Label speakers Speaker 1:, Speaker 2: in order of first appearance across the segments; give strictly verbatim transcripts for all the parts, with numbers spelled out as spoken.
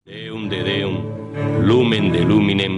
Speaker 1: Deum de Deum, lumen de luminem.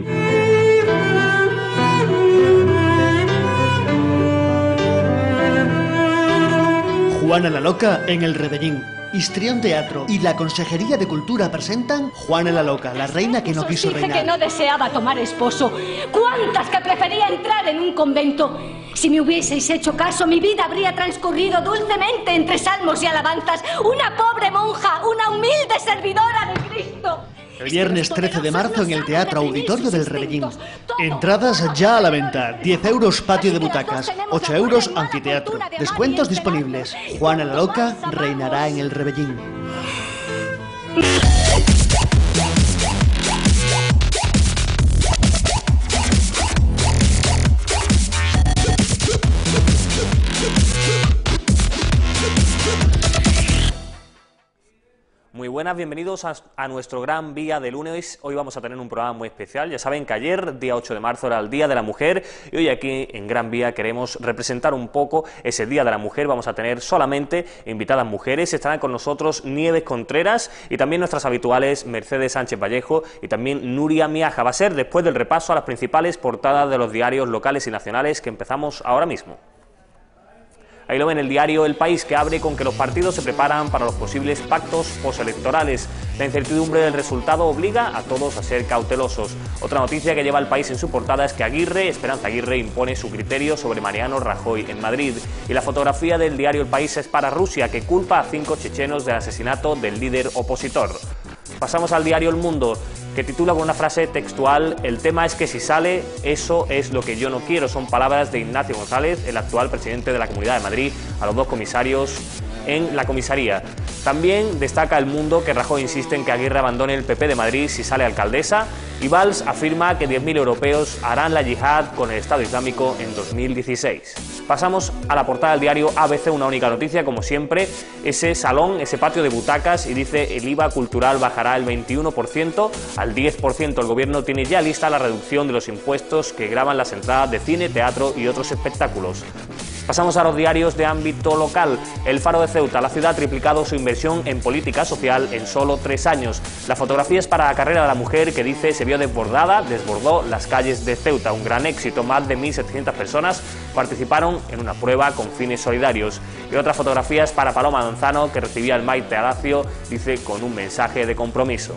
Speaker 2: Juana la Loca en el Rebellín. Histrión Teatro y la Consejería de Cultura presentan Juana la Loca, la reina que no quiso
Speaker 3: Dije
Speaker 2: reinar.
Speaker 3: que no deseaba tomar esposo. ¿Cuántas que prefería entrar en un convento? Si me hubieseis hecho caso, mi vida habría transcurrido dulcemente entre salmos y alabanzas. Una pobre monja, una humilde servidora de Cristo.
Speaker 2: El viernes trece de marzo en el Teatro Auditorio del Rebellín. Entradas ya a la venta. diez euros patio de butacas, ocho euros anfiteatro. Descuentos disponibles. Juana la Loca reinará en el Rebellín.
Speaker 4: Muy buenas, bienvenidos a, a nuestro Gran Vía de lunes. Hoy vamos a tener un programa muy especial. Ya saben que ayer, día ocho de marzo, era el Día de la Mujer y hoy aquí en Gran Vía queremos representar un poco ese Día de la Mujer. Vamos a tener solamente invitadas mujeres. Estarán con nosotros Nieves Contreras y también nuestras habituales Mercedes Sánchez Vallejo y también Nuria Miaja. Va a ser después del repaso a las principales portadas de los diarios locales y nacionales que empezamos ahora mismo. Ahí lo ven, el diario El País, que abre con que los partidos se preparan para los posibles pactos postelectorales. La incertidumbre del resultado obliga a todos a ser cautelosos. Otra noticia que lleva El País en su portada es que Aguirre, Esperanza Aguirre, impone su criterio sobre Mariano Rajoy en Madrid. Y la fotografía del diario El País es para Rusia, que culpa a cinco chechenos del asesinato del líder opositor. Pasamos al diario El Mundo, que titula con una frase textual: el tema es que si sale, eso es lo que yo no quiero. Son palabras de Ignacio González, el actual presidente de la Comunidad de Madrid, a los dos comisarios en la comisaría. También destaca El Mundo que Rajoy insiste en que Aguirre abandone el P P de Madrid si sale alcaldesa, y Valls afirma que diez mil europeos harán la yihad con el Estado Islámico en dos mil dieciséis. Pasamos a la portada del diario A B C, una única noticia, como siempre, ese salón, ese patio de butacas, y dice: el I V A cultural bajará el veintiuno por ciento al diez por ciento. El gobierno tiene ya lista la reducción de los impuestos que gravan las entradas de cine, teatro y otros espectáculos. Pasamos a los diarios de ámbito local. El Faro de Ceuta: la ciudad ha triplicado su inversión en política social en solo tres años. La fotografía es para la carrera de la mujer, que dice se vio desbordada, desbordó las calles de Ceuta. Un gran éxito, más de mil setecientas personas participaron en una prueba con fines solidarios. Y otra fotografía es para Paloma Manzano, que recibía el Maite Alacio, dice, con un mensaje de compromiso.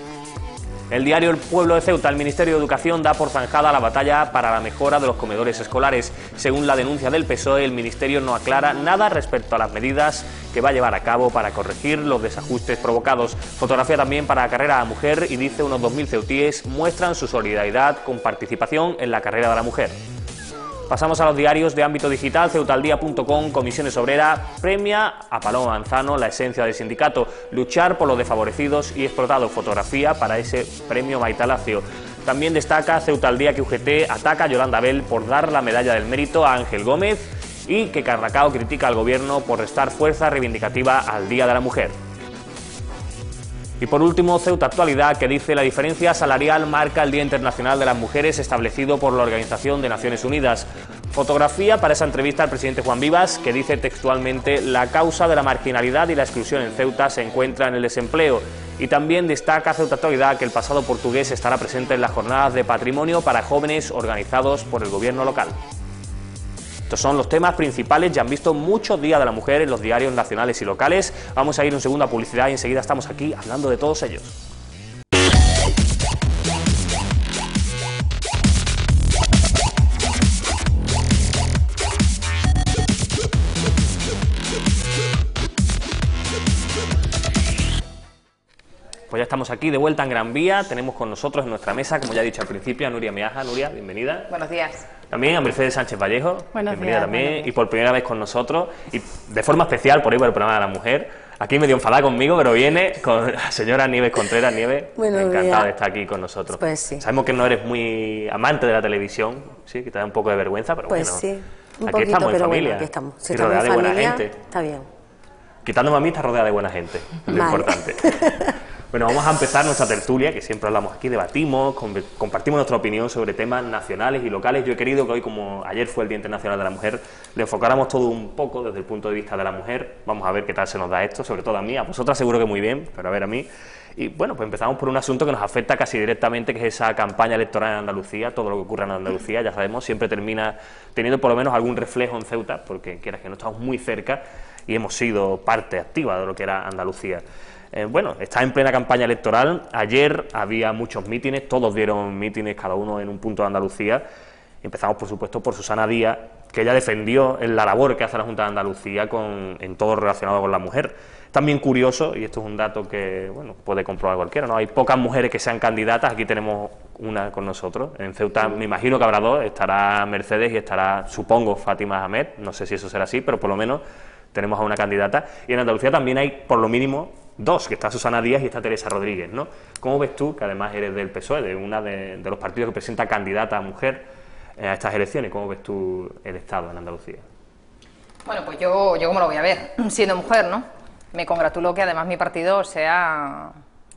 Speaker 4: El diario El Pueblo de Ceuta: el Ministerio de Educación da por zanjada la batalla para la mejora de los comedores escolares. Según la denuncia del P S O E, el Ministerio no aclara nada respecto a las medidas que va a llevar a cabo para corregir los desajustes provocados. Fotografía también para la carrera de la mujer y dice: unos dos mil ceutíes muestran su solidaridad con participación en la carrera de la mujer. Pasamos a los diarios de ámbito digital. Ceutaldía punto com: Comisiones Obreras premia a Paloma Manzano, la esencia del sindicato, luchar por los desfavorecidos y explotados. Fotografía para ese premio Maite Alacio. También destaca Ceutaldía que U G T ataca a Yolanda Bell por dar la medalla del mérito a Ángel Gómez y que Carracao critica al gobierno por restar fuerza reivindicativa al Día de la Mujer. Y por último, Ceuta Actualidad, que dice: la diferencia salarial marca el Día Internacional de las Mujeres establecido por la Organización de Naciones Unidas. Fotografía para esa entrevista al presidente Juan Vivas, que dice textualmente: la causa de la marginalidad y la exclusión en Ceuta se encuentra en el desempleo. Y también destaca Ceuta Actualidad que el pasado portugués estará presente en las jornadas de patrimonio para jóvenes organizados por el gobierno local. Estos son los temas principales. Ya han visto muchos días de la mujer en los diarios nacionales y locales. Vamos a ir un segundo a publicidad y enseguida estamos aquí hablando de todos ellos. Pues ya estamos aquí de vuelta en Gran Vía. Tenemos con nosotros en nuestra mesa, como ya he dicho al principio, a Nuria Miaja. Nuria, bienvenida.
Speaker 5: Buenos días.
Speaker 4: También a Mercedes Sánchez Vallejo.
Speaker 5: Buenos
Speaker 4: bienvenida
Speaker 5: días,
Speaker 4: también.
Speaker 5: buenos días.
Speaker 4: Y por primera vez con nosotros, y de forma especial por ahí por el programa de la mujer. Aquí medio enfadada conmigo, pero viene con la señora Nieves Contreras. Nieves,
Speaker 5: Buenos
Speaker 4: encantada
Speaker 5: días.
Speaker 4: de estar aquí con nosotros.
Speaker 5: Pues sí.
Speaker 4: Sabemos que no eres muy amante de la televisión, sí, que te da un poco de vergüenza, pero
Speaker 5: Pues
Speaker 4: bueno.
Speaker 5: sí, un
Speaker 4: aquí
Speaker 5: poquito,
Speaker 4: estamos en
Speaker 5: pero
Speaker 4: familia.
Speaker 5: bueno, aquí estamos. Si
Speaker 4: y
Speaker 5: estamos
Speaker 4: rodeada
Speaker 5: en
Speaker 4: de buena
Speaker 5: familia,
Speaker 4: gente.
Speaker 5: está bien.
Speaker 4: Quitándome a mí, está rodeada de buena gente, es lo
Speaker 5: Vale.
Speaker 4: importante. Bueno, vamos a empezar nuestra tertulia, que siempre hablamos aquí, debatimos, com- compartimos nuestra opinión sobre temas nacionales y locales. Yo he querido que hoy, como ayer fue el Día Internacional de la Mujer, le enfocáramos todo un poco desde el punto de vista de la mujer. Vamos a ver qué tal se nos da esto, sobre todo a mí, a vosotras seguro que muy bien, pero a ver a mí. Y bueno, pues empezamos por un asunto que nos afecta casi directamente, que es esa campaña electoral en Andalucía. Todo lo que ocurre en Andalucía, ya sabemos, siempre termina teniendo por lo menos algún reflejo en Ceuta, porque quieras que no, estamos muy cerca y hemos sido parte activa de lo que era Andalucía. Eh, bueno, está en plena campaña electoral. Ayer había muchos mítines, todos dieron mítines, cada uno en un punto de Andalucía. Empezamos, por supuesto, por Susana Díaz, que ella defendió la labor que hace la Junta de Andalucía con, en todo relacionado con la mujer. También curioso, y esto es un dato que bueno puede comprobar cualquiera, ¿no? Hay pocas mujeres que sean candidatas, aquí tenemos una con nosotros. En Ceuta me imagino que habrá dos, estará Mercedes y estará, supongo, Fátima Ahmed, no sé si eso será así, pero por lo menos tenemos a una candidata. Y en Andalucía también hay, por lo mínimo, dos, que está Susana Díaz y está Teresa Rodríguez, ¿no? ¿Cómo ves tú, que además eres del P S O E, de una de, de los partidos que presenta candidata a mujer eh, a estas elecciones? ¿Cómo ves tú el Estado en Andalucía?
Speaker 5: Bueno, pues yo, yo cómo lo voy a ver, siendo mujer, ¿no? Me congratulo que además mi partido sea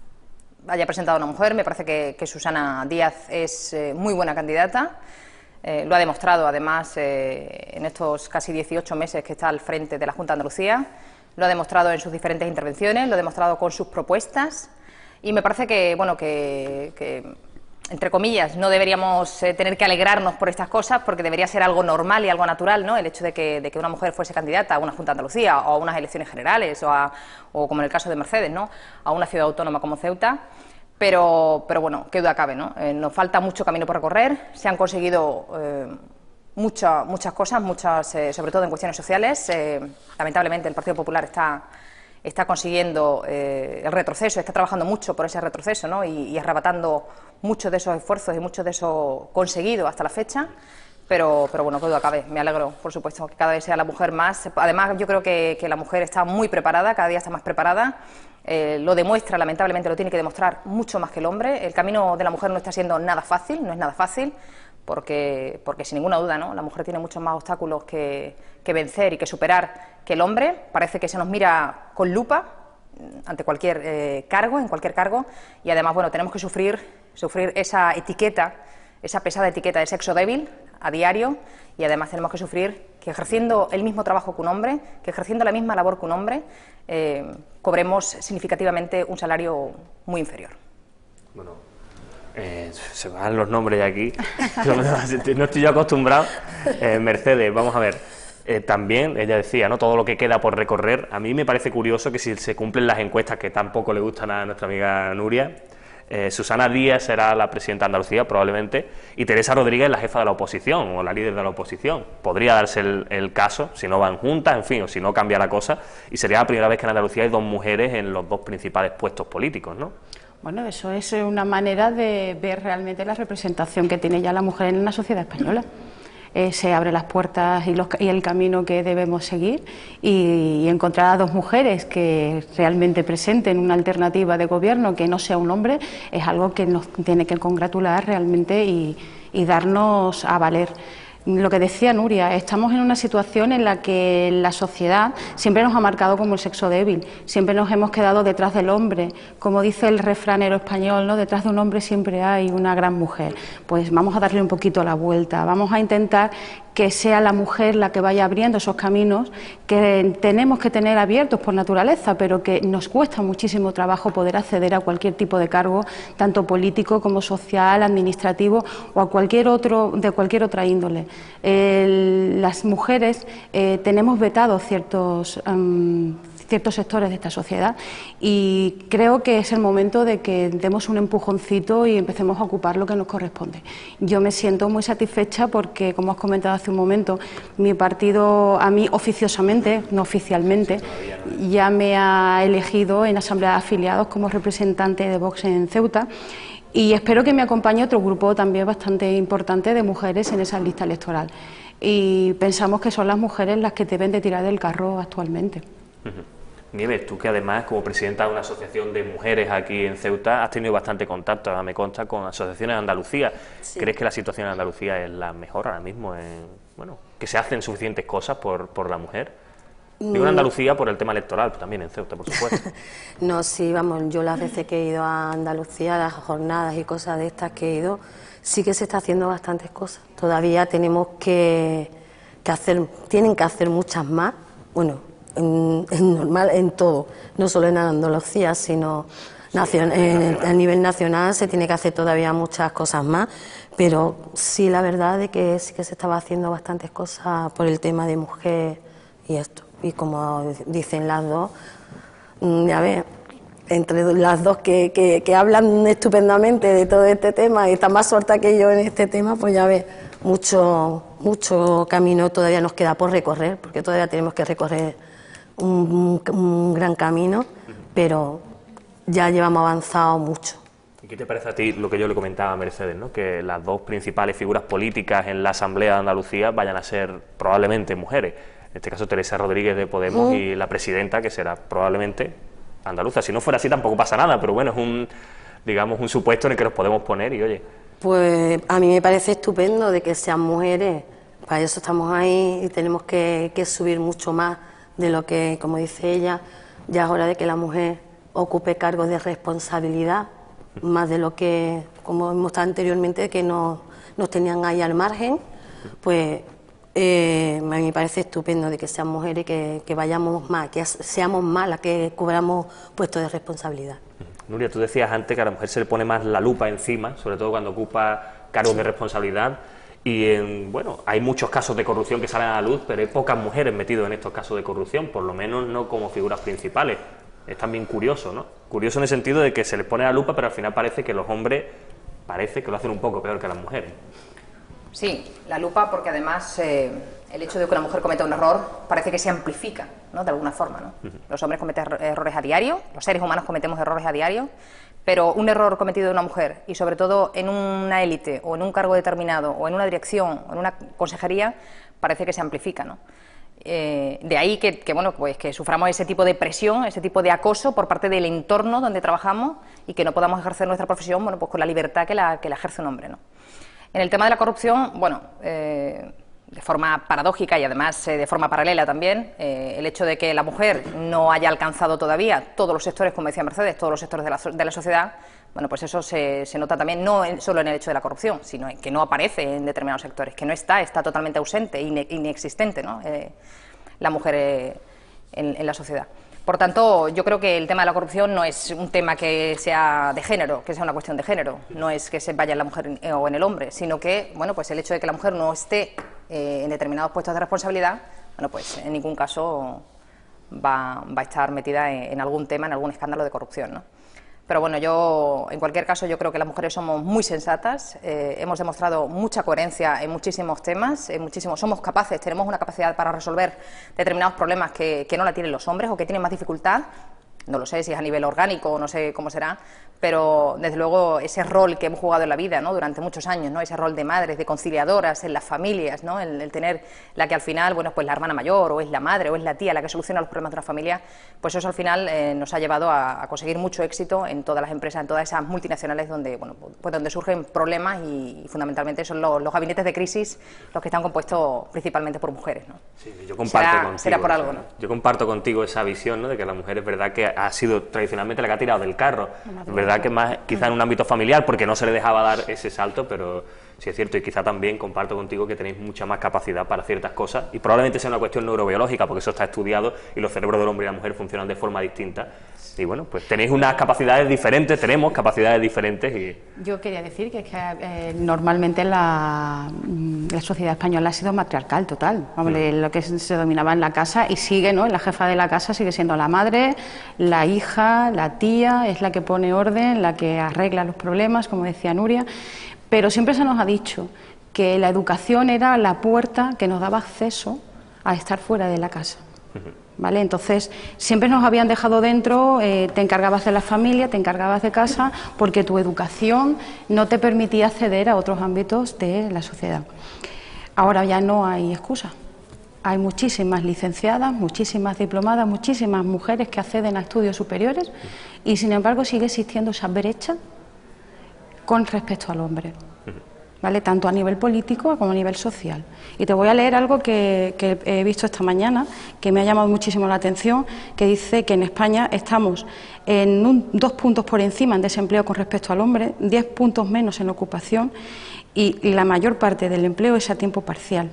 Speaker 5: haya presentado a una mujer. Me parece que, que Susana Díaz es eh, muy buena candidata. Eh, lo ha demostrado además eh, en estos casi dieciocho meses que está al frente de la Junta de Andalucía. Lo ha demostrado en sus diferentes intervenciones, lo ha demostrado con sus propuestas. Y me parece que, bueno, que, que entre comillas, no deberíamos eh, tener que alegrarnos por estas cosas, porque debería ser algo normal y algo natural, ¿no? El hecho de que, de que una mujer fuese candidata a una Junta de Andalucía o a unas elecciones generales o, a, o como en el caso de Mercedes, ¿no? A una ciudad autónoma como Ceuta. Pero, pero bueno, qué duda cabe, ¿no? Eh, nos falta mucho camino por recorrer. Se han conseguido eh, mucha, muchas cosas, muchas, eh, sobre todo en cuestiones sociales. Eh, lamentablemente el Partido Popular está... está consiguiendo eh, el retroceso, está trabajando mucho por ese retroceso, ¿no? y, y arrebatando muchos de esos esfuerzos y mucho de eso conseguido hasta la fecha, pero, pero bueno, que duda cabe, me alegro, por supuesto, que cada vez sea la mujer más. Además, yo creo que, que la mujer está muy preparada, cada día está más preparada, eh, lo demuestra, lamentablemente lo tiene que demostrar mucho más que el hombre. El camino de la mujer no está siendo nada fácil, no es nada fácil, porque, porque sin ninguna duda, ¿no? La mujer tiene muchos más obstáculos que, que vencer y que superar que el hombre. Parece que se nos mira con lupa ante cualquier eh, cargo, en cualquier cargo, y además, bueno, tenemos que sufrir, sufrir esa etiqueta, esa pesada etiqueta de sexo débil a diario, y además tenemos que sufrir que ejerciendo el mismo trabajo que un hombre, que ejerciendo la misma labor que un hombre, eh, cobremos significativamente un salario muy inferior.
Speaker 4: Bueno, eh, se me dan los nombres de aquí, no estoy yo acostumbrado. Eh, Mercedes, vamos a ver. Eh, también, ella decía, ¿no?, todo lo que queda por recorrer. A mí me parece curioso que si se cumplen las encuestas, que tampoco le gustan a nuestra amiga Nuria, eh, Susana Díaz será la presidenta de Andalucía, probablemente, y Teresa Rodríguez la jefa de la oposición, o la líder de la oposición. Podría darse el, el caso, si no van juntas, en fin, o si no cambia la cosa, y sería la primera vez que en Andalucía hay dos mujeres en los dos principales puestos políticos, ¿no?
Speaker 6: Bueno, eso es una manera de ver realmente la representación que tiene ya la mujer en la sociedad española. Eh, se abren las puertas y, los, y el camino que debemos seguir, y, y encontrar a dos mujeres que realmente presenten una alternativa de gobierno que no sea un hombre es algo que nos tiene que congratular realmente y, y darnos a valer. Lo que decía Nuria, estamos en una situación en la que la sociedad siempre nos ha marcado como el sexo débil, siempre nos hemos quedado detrás del hombre, como dice el refranero español, ¿no? Detrás de un hombre siempre hay una gran mujer. Pues vamos a darle un poquito la vuelta, vamos a intentar que sea la mujer la que vaya abriendo esos caminos que tenemos que tener abiertos por naturaleza, pero que nos cuesta muchísimo trabajo poder acceder a cualquier tipo de cargo, tanto político como social, administrativo o a cualquier otro, de cualquier otra índole. Eh, las mujeres eh, tenemos vetados ciertos um, ciertos sectores de esta sociedad, y creo que es el momento de que demos un empujoncito y empecemos a ocupar lo que nos corresponde. Yo me siento muy satisfecha porque, como has comentado hace un momento, mi partido a mí oficiosamente, no oficialmente, ya me ha elegido en asamblea de afiliados como representante de Vox en Ceuta, y espero que me acompañe otro grupo también bastante importante de mujeres en esa lista electoral. Y pensamos que son las mujeres las que deben de tirar del carro actualmente.
Speaker 4: Uh-huh. Nieves, tú que además como presidenta de una asociación de mujeres aquí en Ceuta has tenido bastante contacto, me consta, con asociaciones de Andalucía. Sí. ¿Crees que la situación en Andalucía es la mejor ahora mismo? En, bueno, ¿que se hacen suficientes cosas por, por la mujer? Digo en Andalucía por el tema electoral, pero también en Ceuta, por supuesto.
Speaker 7: No, sí, vamos, yo las veces que he ido a Andalucía, las jornadas y cosas de estas que he ido, sí que se está haciendo bastantes cosas. Todavía tenemos que, que hacer, tienen que hacer muchas más, bueno, en, en normal, en todo, no solo en Andalucía, sino Nacion eh, a nivel nacional se tiene que hacer todavía muchas cosas más, pero sí la verdad de que sí que se estaba haciendo bastantes cosas por el tema de mujer y esto. Y como dicen las dos, ya ves, entre las dos que, que, que hablan estupendamente de todo este tema y están más sueltas que yo en este tema, pues ya ves, mucho, mucho camino todavía nos queda por recorrer, porque todavía tenemos que recorrer un, un, un gran camino, pero ya llevamos avanzado mucho.
Speaker 4: ¿Y qué te parece a ti lo que yo le comentaba a Mercedes, ¿no? Que las dos principales figuras políticas en la Asamblea de Andalucía vayan a ser probablemente mujeres? En este caso Teresa Rodríguez de Podemos mm. y la presidenta, que será probablemente andaluza. Si no fuera así tampoco pasa nada, pero bueno, es un, digamos, un supuesto en el que nos podemos poner y oye...
Speaker 7: Pues a mí me parece estupendo de que sean mujeres, para eso estamos ahí y tenemos que, que subir mucho más de lo que, como dice ella, ya es hora de que la mujer ocupe cargos de responsabilidad, más de lo que, como hemos estado anteriormente, que nos, nos tenían ahí al margen, pues eh, a mí me parece estupendo de que sean mujeres y que, que vayamos más, que seamos más las que cubramos puestos de responsabilidad.
Speaker 4: Nuria, tú decías antes que a la mujer se le pone más la lupa encima, sobre todo cuando ocupa cargos de responsabilidad, y en, bueno, hay muchos casos de corrupción que salen a la luz, pero hay pocas mujeres metidas en estos casos de corrupción, por lo menos no como figuras principales. Es también curioso, ¿no? Curioso en el sentido de que se les pone la lupa, pero al final parece que los hombres parece que lo hacen un poco peor que las mujeres.
Speaker 5: Sí, la lupa, porque además eh, el hecho de que una mujer cometa un error parece que se amplifica, ¿no? De alguna forma, ¿no? Uh-huh. Los hombres cometen errores a diario, los seres humanos cometemos errores a diario, pero un error cometido de una mujer, y sobre todo en una élite, o en un cargo determinado, o en una dirección, o en una consejería, parece que se amplifica, ¿no? Eh, de ahí que, que, bueno, pues que suframos ese tipo de presión, ese tipo de acoso por parte del entorno donde trabajamos y que no podamos ejercer nuestra profesión, bueno, pues con la libertad que la, que la ejerce un hombre, ¿no? En el tema de la corrupción, bueno, eh, de forma paradójica y además eh, de forma paralela también, eh, el hecho de que la mujer no haya alcanzado todavía todos los sectores, como decía Mercedes, todos los sectores de la, de la sociedad, bueno, pues eso se, se nota también no en, solo en el hecho de la corrupción, sino en que no aparece en determinados sectores, que no está, está totalmente ausente, ine, inexistente, ¿no? Eh, la mujer eh, en, en la sociedad. Por tanto, yo creo que el tema de la corrupción no es un tema que sea de género, que sea una cuestión de género, no es que se vaya en la mujer o en el hombre, sino que, bueno, pues el hecho de que la mujer no esté eh, en determinados puestos de responsabilidad, bueno, pues en ningún caso va, va a estar metida en, en algún tema, en algún escándalo de corrupción, ¿no? Pero bueno, yo, en cualquier caso, yo creo que las mujeres somos muy sensatas, eh, hemos demostrado mucha coherencia en muchísimos temas, en muchísimos, somos capaces, tenemos una capacidad para resolver determinados problemas que, que no la tienen los hombres o que tienen más dificultad. No lo sé si es a nivel orgánico o no sé cómo será, pero desde luego ese rol que hemos jugado en la vida, ¿no? Durante muchos años, ¿no? Ese rol de madres, de conciliadoras en las familias, ¿no? El, el tener la que al final, bueno, pues la hermana mayor o es la madre o es la tía la que soluciona los problemas de una familia, pues eso al final eh, nos ha llevado a, a conseguir mucho éxito en todas las empresas, en todas esas multinacionales donde, bueno, pues donde surgen problemas y, y fundamentalmente son los, los gabinetes de crisis los que están compuestos principalmente por mujeres, ¿no?
Speaker 4: Sí, yo comparto
Speaker 5: será,
Speaker 4: contigo,
Speaker 5: será por algo, ¿no?
Speaker 4: Yo comparto contigo esa visión, ¿no? De que la mujer es verdad que ha sido tradicionalmente la que ha tirado del carro. Es verdad que más quizá en un ámbito familiar porque no se le dejaba dar ese salto, pero sí es cierto y quizá también comparto contigo que tenéis mucha más capacidad para ciertas cosas y probablemente sea una cuestión neurobiológica porque eso está estudiado y los cerebros del hombre y la mujer funcionan de forma distinta y bueno, pues tenéis unas capacidades diferentes, tenemos capacidades diferentes y...
Speaker 6: Yo quería decir que, es que eh, normalmente la, la sociedad española ha sido matriarcal total, vamos, mm. lo que se dominaba en la casa y sigue, ¿no? La jefa de la casa sigue siendo la madre, la hija, la tía, es la que pone orden, la que arregla los problemas, como decía Nuria, pero siempre se nos ha dicho que la educación era la puerta que nos daba acceso a estar fuera de la casa. ¿Vale? Entonces, siempre nos habían dejado dentro, eh, te encargabas de la familia, te encargabas de casa, porque tu educación no te permitía acceder a otros ámbitos de la sociedad. Ahora ya no hay excusa. Hay muchísimas licenciadas, muchísimas diplomadas, muchísimas mujeres que acceden a estudios superiores y, sin embargo, sigue existiendo esa brecha con respecto al hombre. ¿Vale? Tanto a nivel político como a nivel social. Y te voy a leer algo que, que he visto esta mañana, que me ha llamado muchísimo la atención, que dice que en España estamos en un, dos puntos por encima en desempleo con respecto al hombre, diez puntos menos en ocupación y, y la mayor parte del empleo es a tiempo parcial.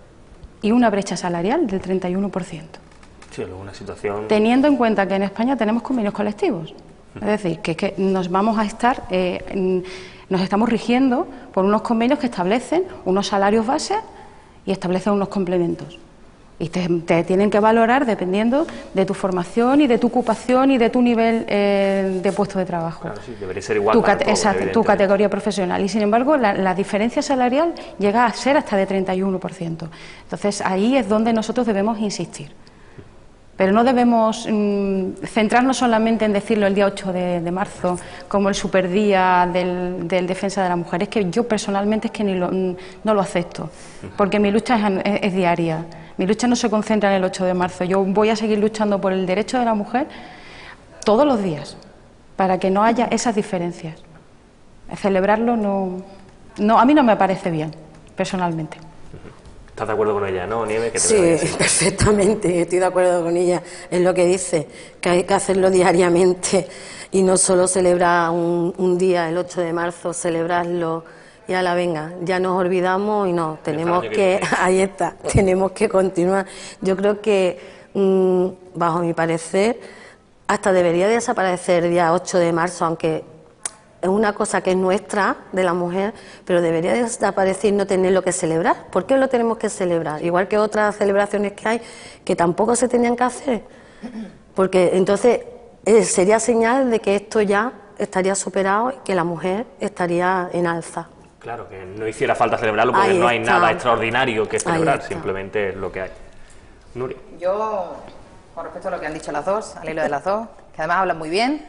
Speaker 6: Y una brecha salarial del treinta y uno por ciento.
Speaker 4: Sí, una situación...
Speaker 6: Teniendo en cuenta que en España tenemos convenios colectivos. Es decir, que, que nos vamos a estar, eh, en, nos estamos rigiendo por unos convenios que establecen unos salarios base y establecen unos complementos. Y te, te tienen que valorar dependiendo de tu formación y de tu ocupación y de tu nivel eh, de puesto de trabajo.
Speaker 4: Claro, sí, debería ser igual
Speaker 6: tu,
Speaker 4: para
Speaker 6: cate
Speaker 4: todos,
Speaker 6: exacto, tu categoría profesional. Y sin embargo, la, la diferencia salarial llega a ser hasta de treinta y uno por ciento. Entonces, ahí es donde nosotros debemos insistir. Pero no debemos mmm, centrarnos solamente en decirlo el día ocho de, de marzo como el superdía del, del defensa de la mujer. Es que yo personalmente es que ni lo, no lo acepto, porque mi lucha es, es, es diaria. Mi lucha no se concentra en el ocho de marzo. Yo voy a seguir luchando por el derecho de la mujer todos los días, para que no haya esas diferencias. Celebrarlo no, no, a mí no me parece bien, personalmente.
Speaker 4: ¿Estás de acuerdo con ella, no, Nieves? Que te
Speaker 7: sí, perfectamente, estoy de acuerdo con ella en lo que dice, que hay que hacerlo diariamente y no solo celebrar un, un día, el ocho de marzo, celebrarlo y a la venga, ya nos olvidamos y no, tenemos que, ahí está, tenemos que continuar. Yo creo que, mmm, bajo mi parecer, hasta debería desaparecer el día ocho de marzo, aunque es una cosa que es nuestra, de la mujer, pero debería desaparecer y no tenerlo que celebrar. ¿Por qué lo tenemos que celebrar? Igual que otras celebraciones que hay, que tampoco se tenían que hacer. Porque entonces eh, sería señal de que esto ya estaría superado y que la mujer estaría en alza.
Speaker 4: Claro, que no hiciera falta celebrarlo porque
Speaker 7: Ahí
Speaker 4: no hay
Speaker 7: está.
Speaker 4: nada extraordinario que celebrar, simplemente es lo que hay. Nuria.
Speaker 5: Yo, con respecto a lo que han dicho las dos, al hilo de las dos, que además hablan muy bien,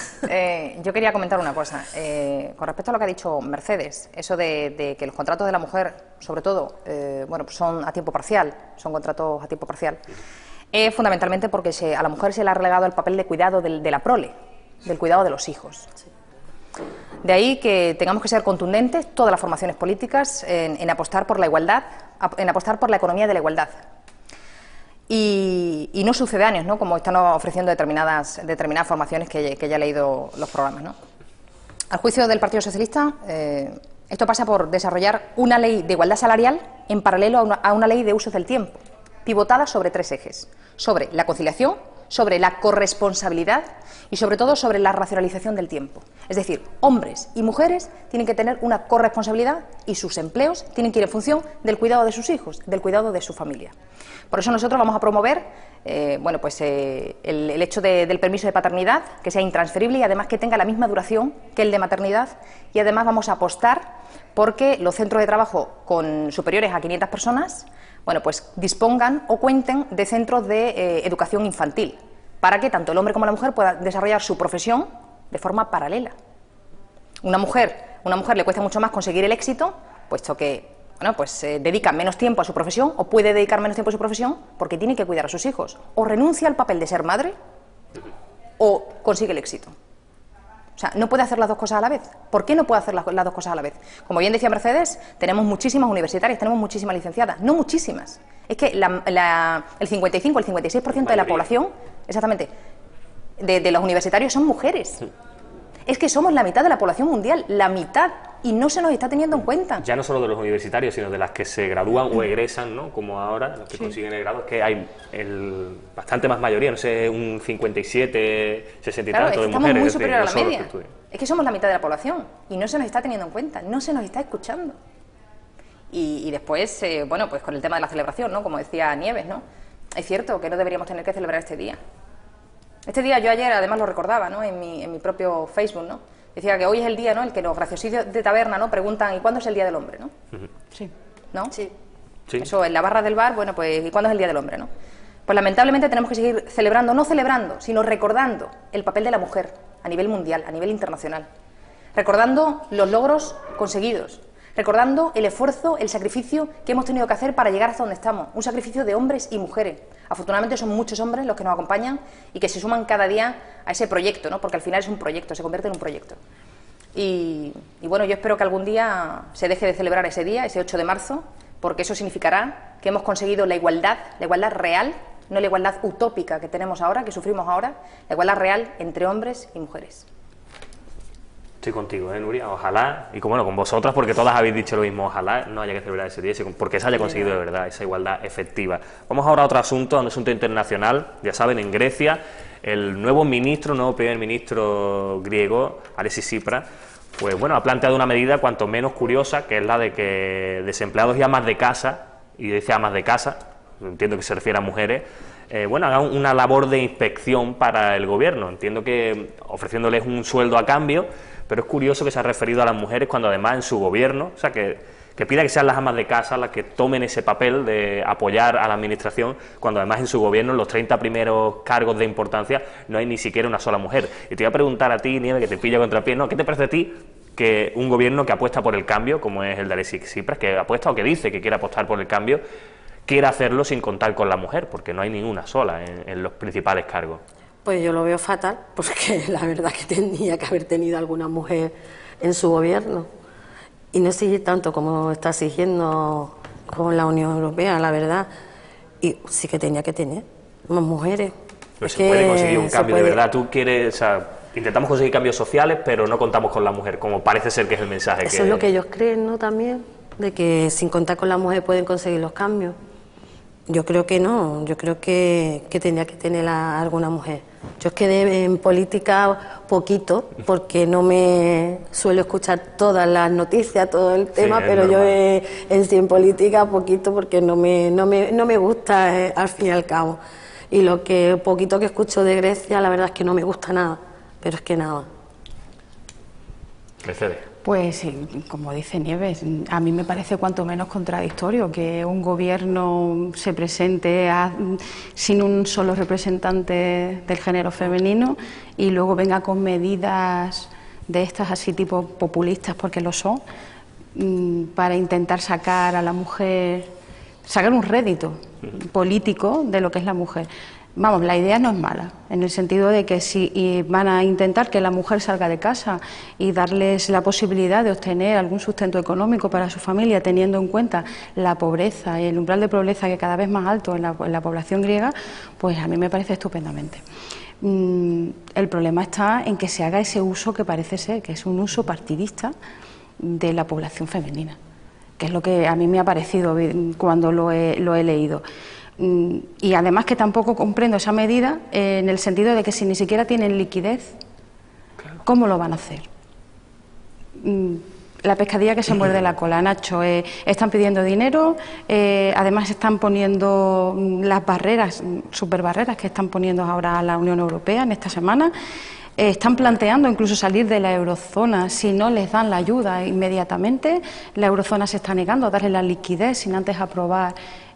Speaker 5: eh, yo quería comentar una cosa. Eh, con respecto a lo que ha dicho Mercedes, eso de, de que los contratos de la mujer, sobre todo, eh, bueno, pues son a tiempo parcial, son contratos a tiempo parcial, es eh, fundamentalmente porque se, a la mujer se le ha relegado el papel de cuidado del, de la prole, del cuidado de los hijos. De ahí que tengamos que ser contundentes, todas las formaciones políticas, en, en apostar por la igualdad, en apostar por la economía de la igualdad. Y, y no sucedáneos, ¿no?, como están ofreciendo determinadas, determinadas formaciones que, que ya he leído los programas, ¿no? Al juicio del Partido Socialista, eh, esto pasa por desarrollar una ley de igualdad salarial en paralelo a una, a una ley de usos del tiempo, pivotada sobre tres ejes: sobre la conciliación, sobre la corresponsabilidad y sobre todo sobre la racionalización del tiempo. Es decir, hombres y mujeres tienen que tener una corresponsabilidad y sus empleos tienen que ir en función del cuidado de sus hijos, del cuidado de su familia. Por eso nosotros vamos a promover eh, bueno, pues, eh, el, el hecho de, del permiso de paternidad, que sea intransferible y además que tenga la misma duración que el de maternidad, y además vamos a apostar porque los centros de trabajo con superiores a quinientas personas, bueno, pues dispongan o cuenten de centros de eh, educación infantil, para que tanto el hombre como la mujer puedan desarrollar su profesión de forma paralela. Una mujer, una mujer le cuesta mucho más conseguir el éxito, puesto que bueno, pues eh, dedica menos tiempo a su profesión, o puede dedicar menos tiempo a su profesión porque tiene que cuidar a sus hijos. O renuncia al papel de ser madre o consigue el éxito. O sea, no puede hacer las dos cosas a la vez. ¿Por qué no puede hacer las, las dos cosas a la vez? Como bien decía Mercedes, tenemos muchísimas universitarias, tenemos muchísimas licenciadas. No muchísimas. Es que la, la, el cincuenta y cinco, el cincuenta y seis por ciento de la población, exactamente, de, de los universitarios son mujeres. Es que somos la mitad de la población mundial, la mitad, y no se nos está teniendo en cuenta.
Speaker 4: Ya no solo de los universitarios, sino de las que se gradúan o egresan, ¿no?, como ahora, los que sí consiguen el grado, es que hay el, bastante más mayoría, no sé, un cincuenta y siete, sesenta y
Speaker 5: claro,
Speaker 4: tanto
Speaker 5: es que
Speaker 4: de mujeres.
Speaker 5: Estamos muy superior
Speaker 4: decir,
Speaker 5: a la
Speaker 4: no
Speaker 5: media. Es que somos la mitad de la población y no se nos está teniendo en cuenta, no se nos está escuchando. Y, y después, eh, bueno, pues con el tema de la celebración, ¿no?, como decía Nieves, ¿no?, es cierto que no deberíamos tener que celebrar este día. Este día yo ayer además lo recordaba, ¿no?, en mi, en mi propio Facebook, ¿no?, decía que hoy es el día, ¿no?, el que los graciosillos de taberna, ¿no?, preguntan ¿y cuándo es el Día del Hombre?, ¿no?
Speaker 6: Sí.
Speaker 5: ¿No?
Speaker 7: Sí.
Speaker 4: Sí.
Speaker 5: Eso en la barra del bar, bueno, pues ¿y cuándo es el Día del Hombre?, ¿no? Pues lamentablemente tenemos que seguir celebrando, no celebrando, sino recordando el papel de la mujer a nivel mundial, a nivel internacional. Recordando los logros conseguidos, recordando el esfuerzo, el sacrificio que hemos tenido que hacer para llegar hasta donde estamos. Un sacrificio de hombres y mujeres. Afortunadamente son muchos hombres los que nos acompañan y que se suman cada día a ese proyecto, ¿no?, porque al final es un proyecto, se convierte en un proyecto. Y, y bueno, yo espero que algún día se deje de celebrar ese día, ese ocho de marzo, porque eso significará que hemos conseguido la igualdad, la igualdad real, no la igualdad utópica que tenemos ahora, que sufrimos ahora, la igualdad real entre hombres y mujeres.
Speaker 4: Estoy contigo, ¿eh, Nuria? Ojalá, y como, bueno, con vosotras, porque todas habéis dicho lo mismo, ojalá no haya que celebrar ese día, porque se haya conseguido de verdad esa igualdad efectiva. Vamos ahora a otro asunto, a un asunto internacional. Ya saben, en Grecia, el nuevo ministro, nuevo primer ministro griego, Alexis Tsipras, pues bueno, ha planteado una medida cuanto menos curiosa, que es la de que desempleados y amas de casa, y dice amas de casa, entiendo que se refiere a mujeres, eh, bueno, hagan una labor de inspección para el gobierno. Entiendo que ofreciéndoles un sueldo a cambio, pero es curioso que se ha referido a las mujeres cuando además en su gobierno, o sea, que, que pida que sean las amas de casa las que tomen ese papel de apoyar a la administración, cuando además en su gobierno, en los treinta primeros cargos de importancia, no hay ni siquiera una sola mujer. Y te voy a preguntar a ti, Nieve, que te pilla contra pie, ¿no? ¿Qué te parece a ti que un gobierno que apuesta por el cambio, como es el de Alexis Tsipras, que apuesta o que dice que quiere apostar por el cambio, quiera hacerlo sin contar con la mujer, porque no hay ninguna sola en, en los principales cargos?
Speaker 7: Pues yo lo veo fatal, porque la verdad que tendría que haber tenido alguna mujer en su gobierno y no exigir tanto como está exigiendo con la Unión Europea, la verdad. Y sí que tenía que tener más mujeres.
Speaker 4: Pero se puede conseguir un cambio de verdad. Tú quieres, o sea, intentamos conseguir cambios sociales, pero no contamos con la mujer, como parece ser que es el mensaje.
Speaker 7: Eso
Speaker 4: que...
Speaker 7: es lo que ellos creen, ¿no? También, de que sin contar con la mujer pueden conseguir los cambios. Yo creo que no, yo creo que, que tendría que tener la, alguna mujer. Yo es que de, en política poquito, porque no me suelo escuchar todas las noticias, todo el tema, sí, pero normal. Yo eh, en sí en política poquito, porque no me, no me, no me gusta eh, al fin y al cabo. Y lo que poquito que escucho de Grecia, la verdad es que no me gusta nada, pero es que nada.
Speaker 4: Mercedes.
Speaker 6: Pues, como dice Nieves, a mí me parece cuanto menos contradictorio que un gobierno se presente a, sin un solo representante del género femenino y luego venga con medidas de estas así tipo populistas, porque lo son, para intentar sacar a la mujer, sacar un rédito político de lo que es la mujer. Vamos, la idea no es mala, en el sentido de que si van a intentar que la mujer salga de casa y darles la posibilidad de obtener algún sustento económico para su familia, teniendo en cuenta la pobreza y el umbral de pobreza que cada vez más alto en la, en la población griega, pues a mí me parece estupendamente. Mm, el problema está en que se haga ese uso que parece ser, que es un uso partidista de la población femenina, que es lo que a mí me ha parecido cuando lo he, lo he leído. Y además que tampoco comprendo esa medida eh, en el sentido de que si ni siquiera tienen liquidez, ¿cómo lo van a hacer? La pescadilla que se muerde la cola, Nacho. Eh, están pidiendo dinero, eh, además están poniendo las barreras, super barreras que están poniendo ahora a la Unión Europea en esta semana. Eh, están planteando incluso salir de la eurozona si no les dan la ayuda inmediatamente. La eurozona se está negando a darle la liquidez sin antes aprobar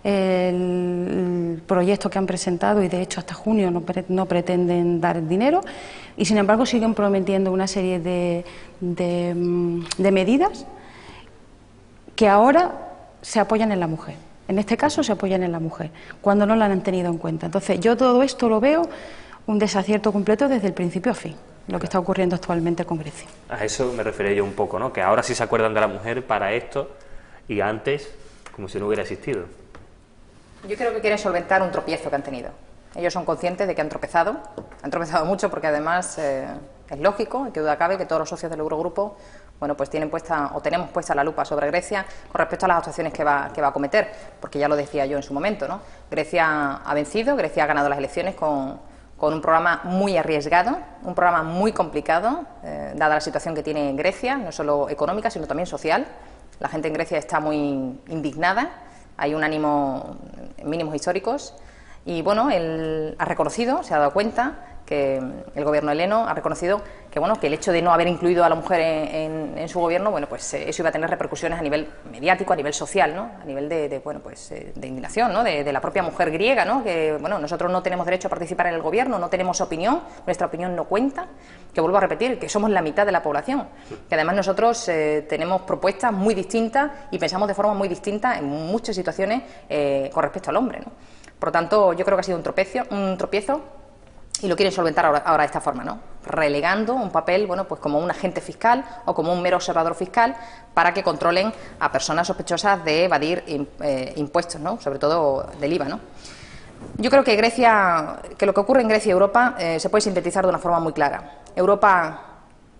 Speaker 6: el proyecto que han presentado, y de hecho hasta junio no, pre no pretenden dar dinero, y sin embargo siguen prometiendo una serie de, de, de medidas que ahora se apoyan en la mujer. En este caso se apoyan en la mujer, cuando no la han tenido en cuenta. Entonces yo todo esto lo veo un desacierto completo desde el principio a fin, lo que está ocurriendo actualmente con Grecia.
Speaker 4: A eso me refería yo un poco, ¿no? Que ahora sí se acuerdan de la mujer para esto y antes como si no hubiera existido.
Speaker 5: Yo creo que quieren solventar un tropiezo que han tenido. Ellos son conscientes de que han tropezado, han tropezado mucho, porque además eh, es lógico, y que duda cabe, que todos los socios del Eurogrupo, bueno, pues tienen puesta, o tenemos puesta la lupa sobre Grecia con respecto a las actuaciones que va, que va a cometer, porque ya lo decía yo en su momento, ¿no? Grecia ha vencido, Grecia ha ganado las elecciones con, con un programa muy arriesgado, un programa muy complicado, eh, dada la situación que tiene Grecia, no solo económica, sino también social. La gente en Grecia está muy indignada, hay un ánimo en mínimos históricos, y bueno, él ha reconocido, se ha dado cuenta que el gobierno heleno ha reconocido que bueno, que el hecho de no haber incluido a la mujer en, en, en su gobierno, bueno, pues eh, eso iba a tener repercusiones a nivel mediático, a nivel social, ¿no? A nivel de, de bueno, pues eh, de indignación, ¿no? De, de la propia mujer griega, ¿no? Que bueno, nosotros no tenemos derecho a participar en el gobierno, no tenemos opinión, nuestra opinión no cuenta, que vuelvo a repetir, que somos la mitad de la población, que además nosotros eh, tenemos propuestas muy distintas y pensamos de forma muy distinta en muchas situaciones eh, con respecto al hombre, ¿no? Por lo tanto, yo creo que ha sido un tropiezo, un tropiezo y lo quieren solventar ahora, ahora de esta forma, ¿no? Relegando un papel, bueno, pues como un agente fiscal o como un mero observador fiscal para que controlen a personas sospechosas de evadir eh, impuestos, ¿no? Sobre todo del I V A, ¿no? Yo creo que Grecia, que lo que ocurre en Grecia y Europa eh, se puede sintetizar de una forma muy clara. Europa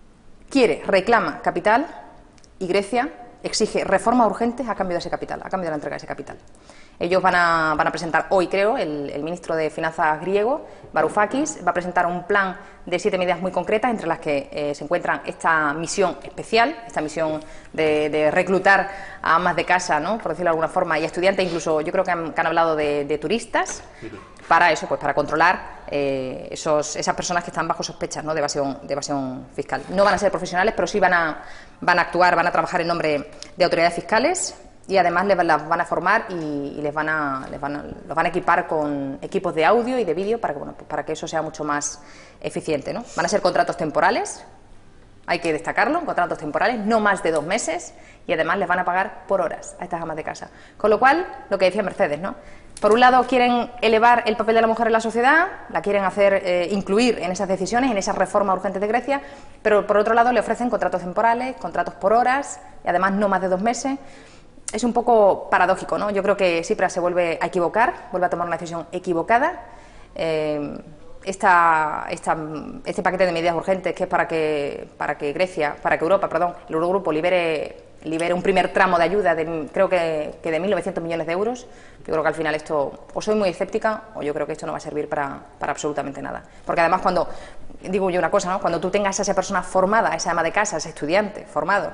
Speaker 5: quiere, reclama capital y Grecia exige reformas urgentes a cambio de ese capital, a cambio de la entrega de ese capital. Ellos van a, van a presentar hoy, creo, el, el ministro de Finanzas griego, Varoufakis, va a presentar un plan de siete medidas muy concretas, entre las que eh, se encuentran esta misión especial, esta misión de, de reclutar a amas de casa, ¿no?, por decirlo de alguna forma, y a estudiantes, incluso yo creo que han, que han hablado de, de turistas, para eso, pues para controlar eh, esos, esas personas que están bajo sospechas, ¿no?, de evasión, de evasión fiscal. No van a ser profesionales, pero sí van a, van a actuar, van a trabajar en nombre de autoridades fiscales. Y además les las van a formar y, y les van a, les van a, los van a equipar con equipos de audio y de vídeo para que, bueno, pues para que eso sea mucho más eficiente, ¿no? Van a ser contratos temporales, hay que destacarlo, contratos temporales, no más de dos meses, y además les van a pagar por horas a estas amas de casa. Con lo cual, lo que decía Mercedes, ¿no? Por un lado quieren elevar el papel de la mujer en la sociedad, la quieren hacer eh, incluir en esas decisiones, en esas reformas urgentes de Grecia, pero por otro lado le ofrecen contratos temporales, contratos por horas, y además no más de dos meses. Es un poco paradójico, ¿no? Yo creo que Tsipras se vuelve a equivocar, vuelve a tomar una decisión equivocada. Eh, esta, esta, este paquete de medidas urgentes, que es para que, para que Grecia, para que Europa, perdón, el Eurogrupo libere, libere un primer tramo de ayuda, de, creo que, que de mil novecientos millones de euros. Yo creo que al final esto, o soy muy escéptica, o yo creo que esto no va a servir para, para absolutamente nada. Porque además cuando, digo yo una cosa, ¿no?, cuando tú tengas a esa persona formada, a esa ama de casa, a ese estudiante formado,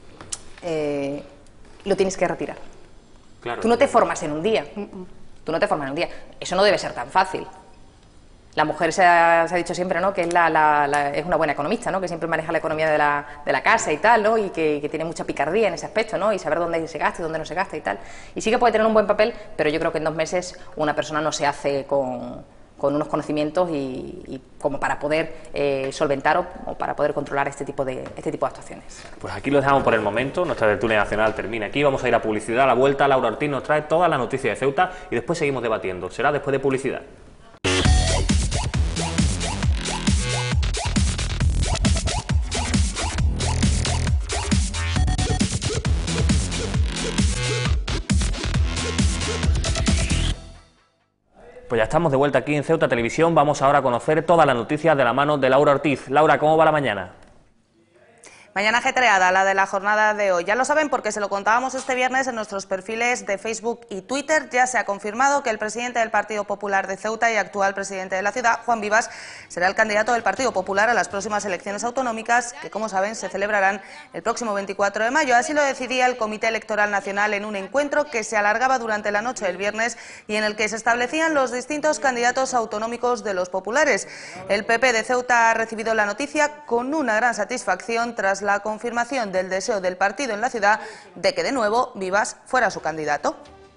Speaker 5: eh, lo tienes que retirar. Claro, tú no te formas en un día. Tú no te formas en un día. Eso no debe ser tan fácil. La mujer se ha, se ha dicho siempre, ¿no?, que es, la, la, la, es una buena economista, ¿no?, que siempre maneja la economía de la, de la casa y tal, ¿no?, y que, que tiene mucha picardía en ese aspecto, ¿no?, y saber dónde se gasta y dónde no se gasta y tal. Y sí que puede tener un buen papel, pero yo creo que en dos meses una persona no se hace con, con unos conocimientos y, y como para poder eh, solventar o, o para poder controlar este tipo de este tipo de actuaciones.
Speaker 4: Pues aquí lo dejamos por el momento, nuestra tertulia nacional termina aquí, vamos a ir a publicidad, a la vuelta Laura Ortiz nos trae toda la noticia de Ceuta y después seguimos debatiendo, será después de publicidad. Pues ya estamos de vuelta aquí en Ceuta Televisión, vamos ahora a conocer todas las noticias de la mano de Laura Ortiz. Laura, ¿cómo va la mañana?
Speaker 8: Mañana ajetreada, la de la jornada de hoy. Ya lo saben porque se lo contábamos este viernes en nuestros perfiles de Facebook y Twitter. Ya se ha confirmado que el presidente del Partido Popular de Ceuta y actual presidente de la ciudad, Juan Vivas, será el candidato del Partido Popular a las próximas elecciones autonómicas que, como saben, se celebrarán el próximo veinticuatro de mayo. Así lo decidía el Comité Electoral Nacional en un encuentro que se alargaba durante la noche del viernes y en el que se establecían los distintos candidatos autonómicos de los populares. El P P de Ceuta ha recibido la noticia con una gran satisfacción tras la confirmación del deseo del partido en la ciudad de que de nuevo Vivas fuera su candidato.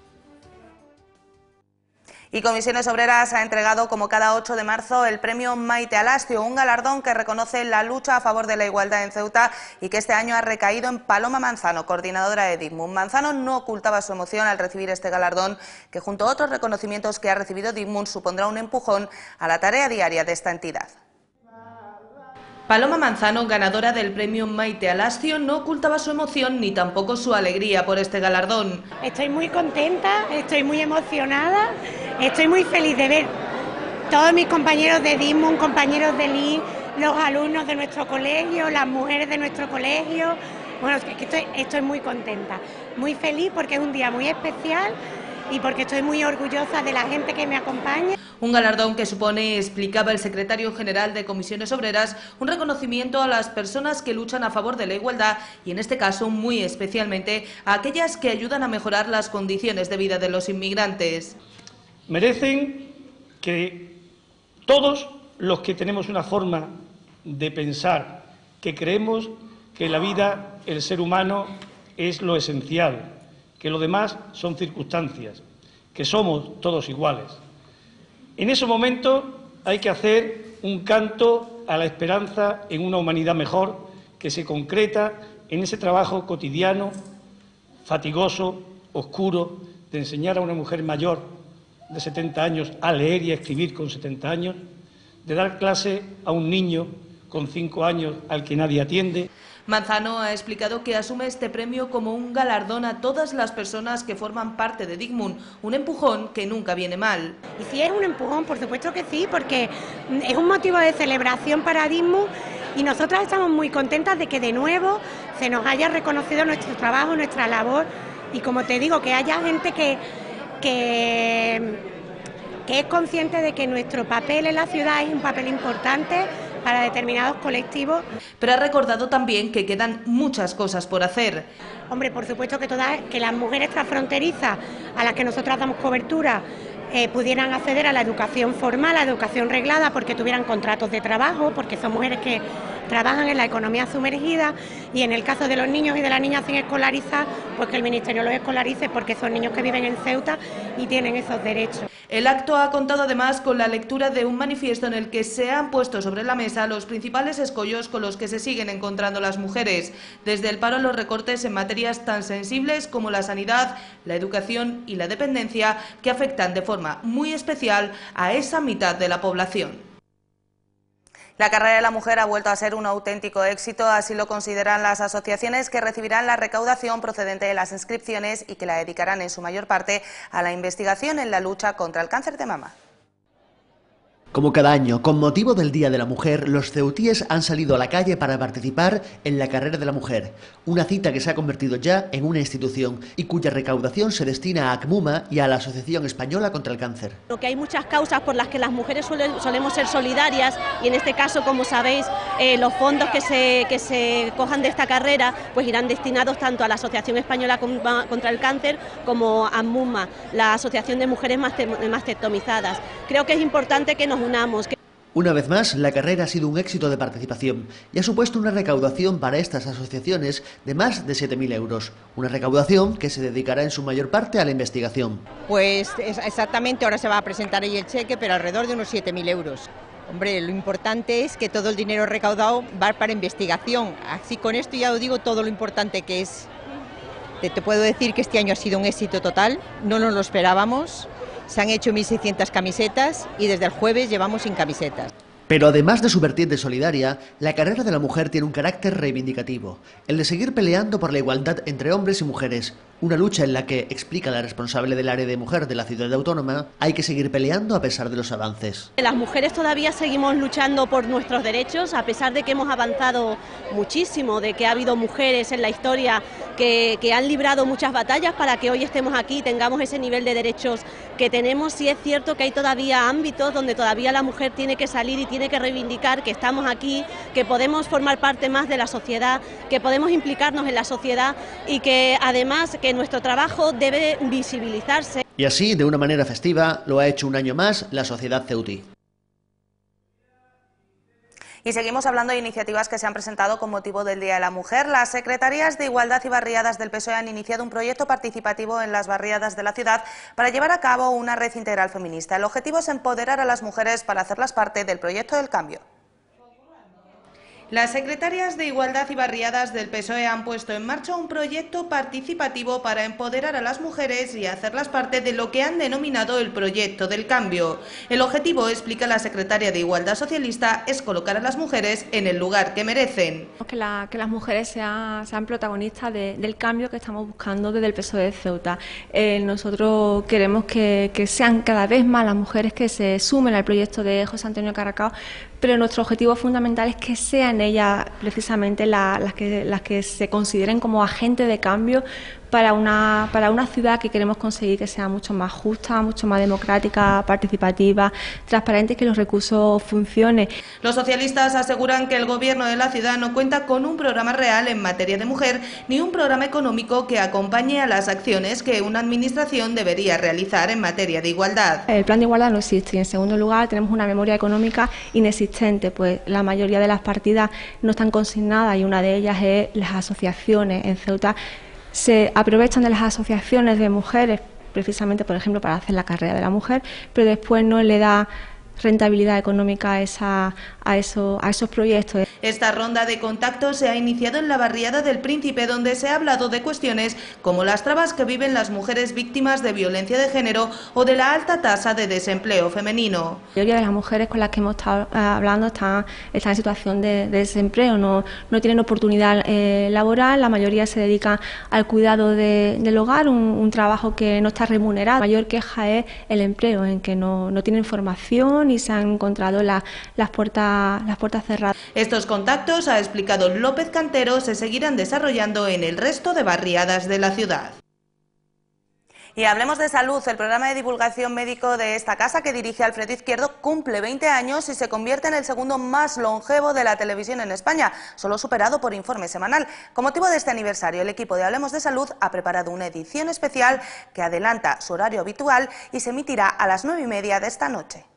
Speaker 8: Y Comisiones Obreras ha entregado, como cada ocho de marzo, el premio Maite Alastio, un galardón que reconoce la lucha a favor de la igualdad en Ceuta y que este año ha recaído en Paloma Manzano, coordinadora de Digmun. Manzano no ocultaba su emoción al recibir este galardón, que junto a otros reconocimientos que ha recibido Digmun supondrá un empujón a la tarea diaria de esta entidad. Paloma Manzano, ganadora del premio Maite Alastio, no ocultaba su emoción ni tampoco su alegría por este galardón.
Speaker 9: Estoy muy contenta, estoy muy emocionada, estoy muy feliz de ver todos mis compañeros de Digmun, compañeros de L I N, los alumnos de nuestro colegio, las mujeres de nuestro colegio. Bueno, es que estoy, estoy muy contenta, muy feliz porque es un día muy especial y porque estoy muy orgullosa de la gente que me acompaña.
Speaker 8: Un galardón que supone, explicaba el secretario general de Comisiones Obreras, un reconocimiento a las personas que luchan a favor de la igualdad y en este caso muy especialmente a aquellas que ayudan a mejorar las condiciones de vida de los inmigrantes.
Speaker 10: Merecen que todos los que tenemos una forma de pensar, que creemos que la vida, el ser humano, es lo esencial, que lo demás son circunstancias, que somos todos iguales. En ese momento hay que hacer un canto a la esperanza en una humanidad mejor que se concreta en ese trabajo cotidiano, fatigoso, oscuro, de enseñar a una mujer mayor de setenta años a leer y a escribir con setenta años, de dar clase a un niño con cinco años al que nadie atiende.
Speaker 8: Manzano ha explicado que asume este premio como un galardón a todas las personas que forman parte de Digmun, un empujón que nunca viene mal.
Speaker 9: Y si es un empujón, por supuesto que sí, porque es un motivo de celebración para Digmun Y nosotras estamos muy contentas de que de nuevo se nos haya reconocido nuestro trabajo, nuestra labor, y como te digo, que haya gente que, que, que es consciente de que nuestro papel en la ciudad es un papel importante para determinados colectivos.
Speaker 8: Pero ha recordado también que quedan muchas cosas por hacer.
Speaker 9: Hombre, por supuesto que todas, que las mujeres transfronterizas a las que nosotras damos cobertura eh, pudieran acceder a la educación formal, a la educación reglada, porque tuvieran contratos de trabajo, porque son mujeres que trabajan en la economía sumergida, y en el caso de los niños y de las niñas sin escolarizar, pues que el Ministerio los escolarice, porque son niños que viven en Ceuta y tienen esos derechos.
Speaker 8: El acto ha contado además con la lectura de un manifiesto en el que se han puesto sobre la mesa los principales escollos con los que se siguen encontrando las mujeres, desde el paro a los recortes en materias tan sensibles como la sanidad, la educación y la dependencia, que afectan de forma muy especial a esa mitad de la población.
Speaker 5: La carrera de la mujer ha vuelto a ser un auténtico éxito, así lo consideran las asociaciones que recibirán la recaudación procedente de las inscripciones y que la dedicarán en su mayor parte a la investigación en la lucha contra el cáncer de mama.
Speaker 2: Como cada año, con motivo del Día de la Mujer, los ceutíes han salido a la calle para participar en la carrera de la mujer, una cita que se ha convertido ya en una institución y cuya recaudación se destina a ACMUMA y a la Asociación Española contra el Cáncer.
Speaker 11: Que hay muchas causas por las que las mujeres suelen, solemos ser solidarias, y en este caso, como sabéis, eh, los fondos que se, que se cojan de esta carrera pues irán destinados tanto a la Asociación Española contra el Cáncer como a ACMUMA, la Asociación de Mujeres Mastectomizadas. Creo que es importante que nos unamos.
Speaker 2: Una vez más, la carrera ha sido un éxito de participación y ha supuesto una recaudación para estas asociaciones de más de siete mil euros. Una recaudación que se dedicará en su mayor parte a la investigación.
Speaker 12: Pues exactamente, ahora se va a presentar ahí el cheque, pero alrededor de unos siete mil euros. Hombre, lo importante es que todo el dinero recaudado va para investigación. Así con esto ya os digo todo lo importante que es. Te, te puedo decir que este año ha sido un éxito total, no nos lo esperábamos. Se han hecho mil seiscientas camisetas y desde el jueves llevamos sin camisetas.
Speaker 2: Pero además de su vertiente solidaria, la carrera de la mujer tiene un carácter reivindicativo, el de seguir peleando por la igualdad entre hombres y mujeres, una lucha en la que, explica la responsable del área de mujer de la ciudad autónoma, hay que seguir peleando a pesar de los avances.
Speaker 11: Las mujeres todavía seguimos luchando por nuestros derechos, a pesar de que hemos avanzado muchísimo, de que ha habido mujeres en la historia que, que han librado muchas batallas para que hoy estemos aquí y tengamos ese nivel de derechos que tenemos. Sí es cierto que hay todavía ámbitos donde todavía la mujer tiene que salir y tiene que reivindicar que estamos aquí, que podemos formar parte más de la sociedad, que podemos implicarnos en la sociedad y que además que nuestro trabajo debe visibilizarse.
Speaker 2: Y así, de una manera festiva, lo ha hecho un año más la sociedad ceutí.
Speaker 5: Y seguimos hablando de iniciativas que se han presentado con motivo del Día de la Mujer. Las secretarías de Igualdad y Barriadas del P S O E han iniciado un proyecto participativo en las barriadas de la ciudad para llevar a cabo una red integral feminista. El objetivo es empoderar a las mujeres para hacerlas parte del proyecto del cambio. Las secretarias de Igualdad y Barriadas del P S O E han puesto en marcha un proyecto participativo para empoderar a las mujeres y hacerlas parte de lo que han denominado el proyecto del cambio. El objetivo, explica la secretaria de Igualdad socialista, es colocar a las mujeres en el lugar que merecen.
Speaker 13: Que, la, que las mujeres sean, sean protagonistas de, del cambio que estamos buscando desde el P S O E de Ceuta. Eh, nosotros queremos que, que sean cada vez más las mujeres que se sumen al proyecto de José Antonio Carracao, pero nuestro objetivo fundamental es que sean ellas precisamente la, las, que, las que se consideren como agentes de cambio para una, para una ciudad que queremos conseguir que sea mucho más justa, mucho más democrática, participativa, transparente y que los recursos funcionen.
Speaker 5: Los socialistas aseguran que el gobierno de la ciudad no cuenta con un programa real en materia de mujer ni un programa económico que acompañe a las acciones que una administración debería realizar en materia de igualdad.
Speaker 13: El plan de igualdad no existe y en segundo lugar tenemos una memoria económica inexistente, pues la mayoría de las partidas no están consignadas y una de ellas es las asociaciones. En Ceuta se aprovechan de las asociaciones de mujeres precisamente, por ejemplo, para hacer la carrera de la mujer, pero después no le da rentabilidad económica a, esa, a, eso, a esos proyectos.
Speaker 5: Esta ronda de contactos se ha iniciado en la barriada del Príncipe, donde se ha hablado de cuestiones como las trabas que viven las mujeres víctimas de violencia de género o de la alta tasa de desempleo femenino.
Speaker 13: La mayoría de las mujeres con las que hemos estado hablando están, están en situación de, de desempleo, no, no tienen oportunidad eh, laboral, la mayoría se dedican al cuidado de, del hogar, un, un trabajo que no está remunerado. La mayor queja es el empleo, en que no, no tienen formación ni se han encontrado la, las, puertas, las puertas cerradas.
Speaker 8: Estos contactos, ha explicado López Cantero, se seguirán desarrollando en el resto de barriadas de la ciudad. Y hablemos de salud. El programa de divulgación médico de esta casa, que dirige Alfredo Izquierdo, cumple veinte años y se convierte en el segundo más longevo de la televisión en España, solo superado por Informe Semanal. Con motivo de este aniversario, el equipo de Hablemos de Salud ha preparado una edición especial que adelanta su horario habitual y se emitirá a las nueve y media de esta noche.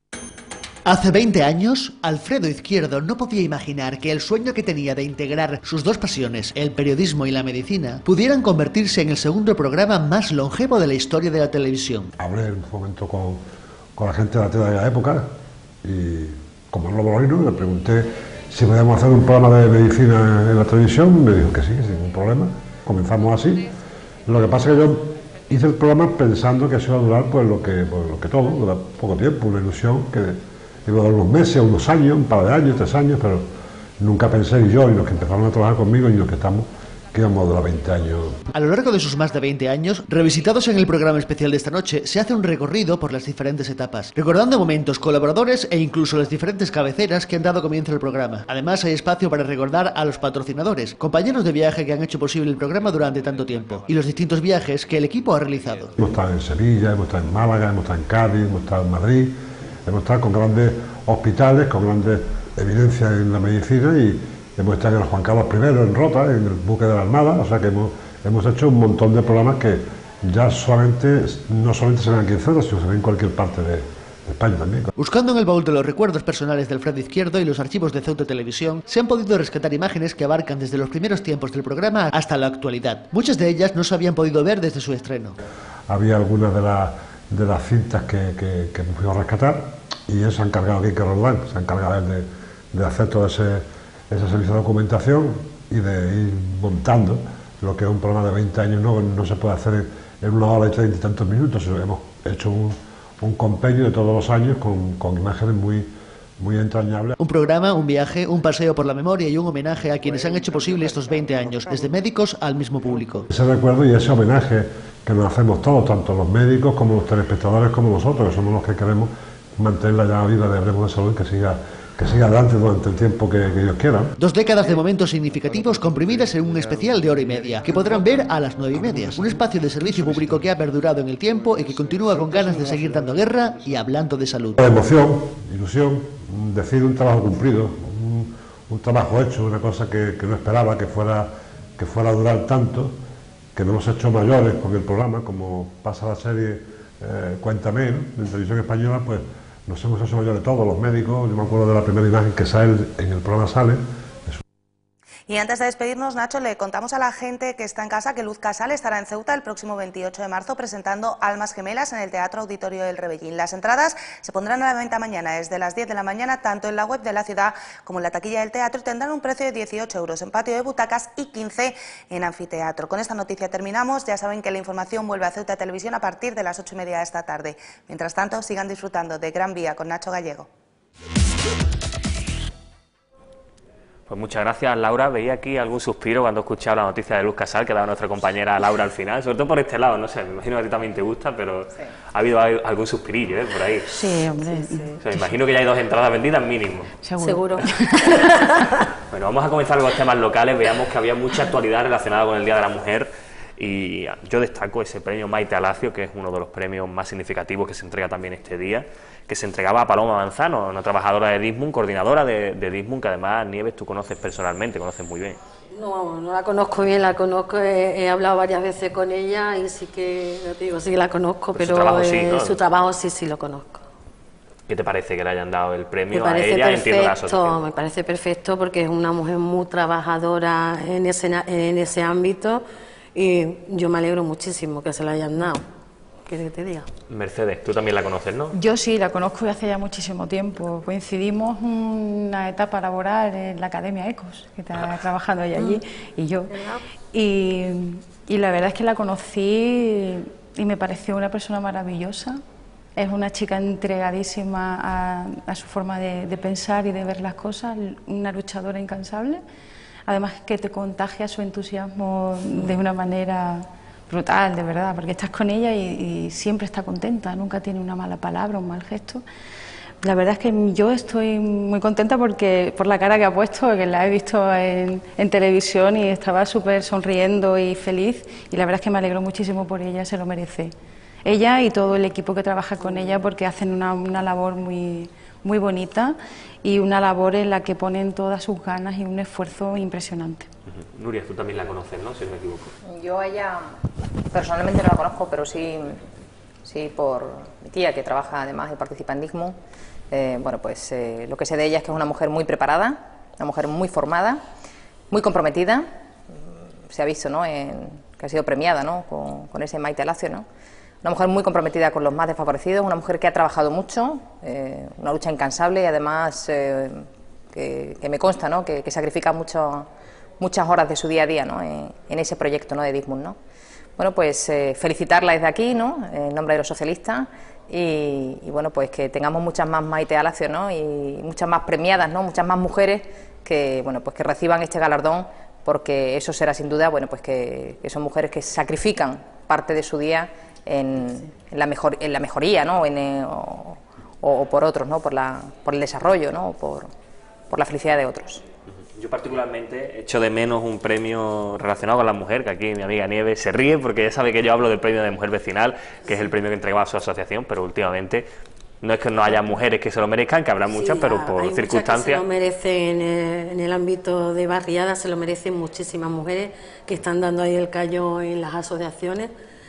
Speaker 2: Hace veinte años, Alfredo Izquierdo no podía imaginar que el sueño que tenía de integrar sus dos pasiones, el periodismo y la medicina, pudieran convertirse en el segundo programa más longevo de la historia de la televisión.
Speaker 14: Hablé en un momento con, con la gente de la tele de la época y, como no lo volví, le pregunté si podíamos hacer un programa de medicina en la televisión. Me dijo que sí, que sin ningún problema. Comenzamos así. Lo que pasa es que yo hice el programa pensando que eso iba a durar pues lo que, pues, lo que todo, dura poco tiempo, una ilusión que iba a durar unos meses, unos años, un par de años, tres años, pero nunca pensé, y yo y los que empezaron a trabajar conmigo y los que estamos, que íbamos a durar veinte años.
Speaker 2: A lo largo de sus más de veinte años, revisitados en el programa especial de esta noche, se hace un recorrido por las diferentes etapas, recordando momentos, colaboradores e incluso las diferentes cabeceras que han dado comienzo al programa. Además, hay espacio para recordar a los patrocinadores, compañeros de viaje que han hecho posible el programa durante tanto tiempo, y los distintos viajes que el equipo ha realizado.
Speaker 14: Hemos estado en Sevilla, hemos estado en Málaga, hemos estado en Cádiz, hemos estado en Madrid. Hemos estado con grandes hospitales, con grandes evidencias en la medicina y hemos estado en el Juan Carlos primero, en Rota, en el buque de la Armada, o sea que hemos, hemos hecho un montón de programas que ya solamente, no solamente se ven aquí en Ceuta, sino se ven en cualquier parte de, de España también.
Speaker 2: Buscando en el baúl de los recuerdos personales de Alfredo Izquierdo y los archivos de Ceuta Televisión, se han podido rescatar imágenes que abarcan desde los primeros tiempos del programa hasta la actualidad. Muchas de ellas no se habían podido ver desde su estreno.
Speaker 14: Había algunas de las de las cintas que, que, que hemos podido rescatar y eso se ha encargado Quique Roldán, se ha encargado de, de hacer todo ese, ese servicio de documentación y de ir montando lo que es un programa de veinte años, no, no se puede hacer en, en una hora y treinta y tantos minutos. Hemos hecho un, un compendio de todos los años con, con imágenes muy, muy entrañables.
Speaker 2: Un programa, un viaje, un paseo por la memoria y un homenaje a quienes han hecho posible estos veinte años, desde médicos al mismo público.
Speaker 14: Ese recuerdo y ese homenaje que nos hacemos todos, tanto los médicos como los telespectadores como nosotros, que somos los que queremos mantener la llama viva de Hablemos de Salud, que siga, que siga adelante durante el tiempo que, que Dios quiera.
Speaker 2: Dos décadas de momentos significativos comprimidas en un especial de hora y media, que podrán ver a las nueve y media. Un espacio de servicio público que ha perdurado en el tiempo y que continúa con ganas de seguir dando guerra y hablando de salud.
Speaker 14: Emoción, ilusión, decir un trabajo cumplido, un, un trabajo hecho, una cosa que, que no esperaba que fuera, que fuera a durar tanto, que no hemos hecho mayores con el programa, como pasa la serie eh, Cuéntame, ¿no? En Televisión Española, pues nos hemos hecho mayores todos, los médicos. Yo me acuerdo de la primera imagen que sale en el programa sale.
Speaker 8: Y antes de despedirnos, Nacho, le contamos a la gente que está en casa que Luz Casal estará en Ceuta el próximo veintiocho de marzo presentando Almas Gemelas en el Teatro Auditorio del Rebellín. Las entradas se pondrán a la venta mañana desde las diez de la mañana, tanto en la web de la ciudad como en la taquilla del teatro, y tendrán un precio de dieciocho euros en patio de butacas y quince en anfiteatro. Con esta noticia terminamos. Ya saben que la información vuelve a Ceuta Televisión a partir de las ocho y media de esta tarde. Mientras tanto, sigan disfrutando de Gran Vía con Nacho Gallego.
Speaker 4: Pues muchas gracias, Laura. Veía aquí algún suspiro cuando he escuchado la noticia de Luz Casal que daba nuestra compañera Laura al final, sobre todo por este lado, no sé, me imagino que a ti también te gusta, pero sí, ha habido algún suspirillo, ¿eh? Por ahí.
Speaker 6: Sí, hombre. Sí, sí.
Speaker 4: O sea, me imagino que ya hay dos entradas vendidas mínimo.
Speaker 6: Seguro.
Speaker 7: Seguro.
Speaker 4: Bueno, vamos a comenzar con los temas locales. Veamos que había mucha actualidad relacionada con el Día de la Mujer. Y yo destaco ese premio Maite Alacio, que es uno de los premios más significativos que se entrega también este día, que se entregaba a Paloma Manzano, una trabajadora de Dismun, coordinadora de, de Dismun, que además, Nieves, tú conoces personalmente, conoces muy bien.
Speaker 7: No, no la conozco bien, la conozco, he, he hablado varias veces con ella y sí que, no te digo, sí que la conozco, pues pero su trabajo, sí, ¿no? eh, su trabajo sí, sí lo conozco.
Speaker 4: ¿Qué te parece que le hayan dado el premio
Speaker 7: a ella?
Speaker 4: Entiendo la asociación.
Speaker 7: Me parece perfecto porque es una mujer muy trabajadora en ese, en ese ámbito. Y yo me alegro muchísimo que se la hayan dado. ¿Qué te diga?
Speaker 4: Mercedes, tú también la conoces, ¿no?
Speaker 6: Yo sí, la conozco hace ya muchísimo tiempo. Coincidimos una etapa laboral en la Academia Ecos, que está trabajando ella allí, y yo. Y, y la verdad es que la conocí y me pareció una persona maravillosa. Es una chica entregadísima a, a su forma de, de pensar y de ver las cosas, una luchadora incansable. Además que te contagia su entusiasmo de una manera brutal, de verdad, porque estás con ella y, y siempre está contenta, nunca tiene una mala palabra, un mal gesto. La verdad es que yo estoy muy contenta porque por la cara que ha puesto, que la he visto en, en televisión y estaba súper sonriendo y feliz, y la verdad es que me alegro muchísimo por ella, se lo merece. Ella y todo el equipo que trabaja con ella, porque hacen una, una labor muy, muy bonita y una labor en la que ponen todas sus ganas y un esfuerzo impresionante.
Speaker 4: Uh-huh. Nuria, tú también la conoces, ¿no? Si no me equivoco.
Speaker 5: Yo a ella personalmente no la conozco, pero sí, sí por mi tía, que trabaja además y participa en DIGMU. Eh, bueno, pues eh, lo que sé de ella es que es una mujer muy preparada, una mujer muy formada, muy comprometida. Se ha visto, ¿no?, en, que ha sido premiada, ¿no?, con, con ese Maite Lacio, ¿no? Una mujer muy comprometida con los más desfavorecidos, una mujer que ha trabajado mucho, eh, una lucha incansable y además eh, que, que me consta, ¿no?, que, que sacrifica mucho, muchas horas de su día a día, ¿no?, en, en ese proyecto, ¿no?, de DIGMU, ¿no? Bueno, pues eh, felicitarla desde aquí, ¿no?, en nombre de los socialistas. Y, y bueno, pues que tengamos muchas más Maite Lacio, ¿no?, y muchas más premiadas, ¿no?, muchas más mujeres que, bueno, pues que reciban este galardón, porque eso será sin duda, bueno, pues que, que son mujeres que sacrifican parte de su día en, en, la, mejor, en la mejoría, ¿no?, en, eh, o, o por otros, ¿no?, por, la, por el desarrollo, ¿no?, por, por la felicidad de otros.
Speaker 4: Yo particularmente echo de menos un premio relacionado con la mujer, que aquí mi amiga Nieves se ríe porque ya sabe que yo hablo del premio de mujer vecinal, que es el premio que entregaba su asociación, pero últimamente no es que no haya mujeres que se lo merezcan, que habrá muchas, sí, pero por hay circunstancias...
Speaker 7: Muchas que se lo merecen en el, en el ámbito de barriada, se lo merecen muchísimas mujeres que están dando ahí el callo en las asociaciones.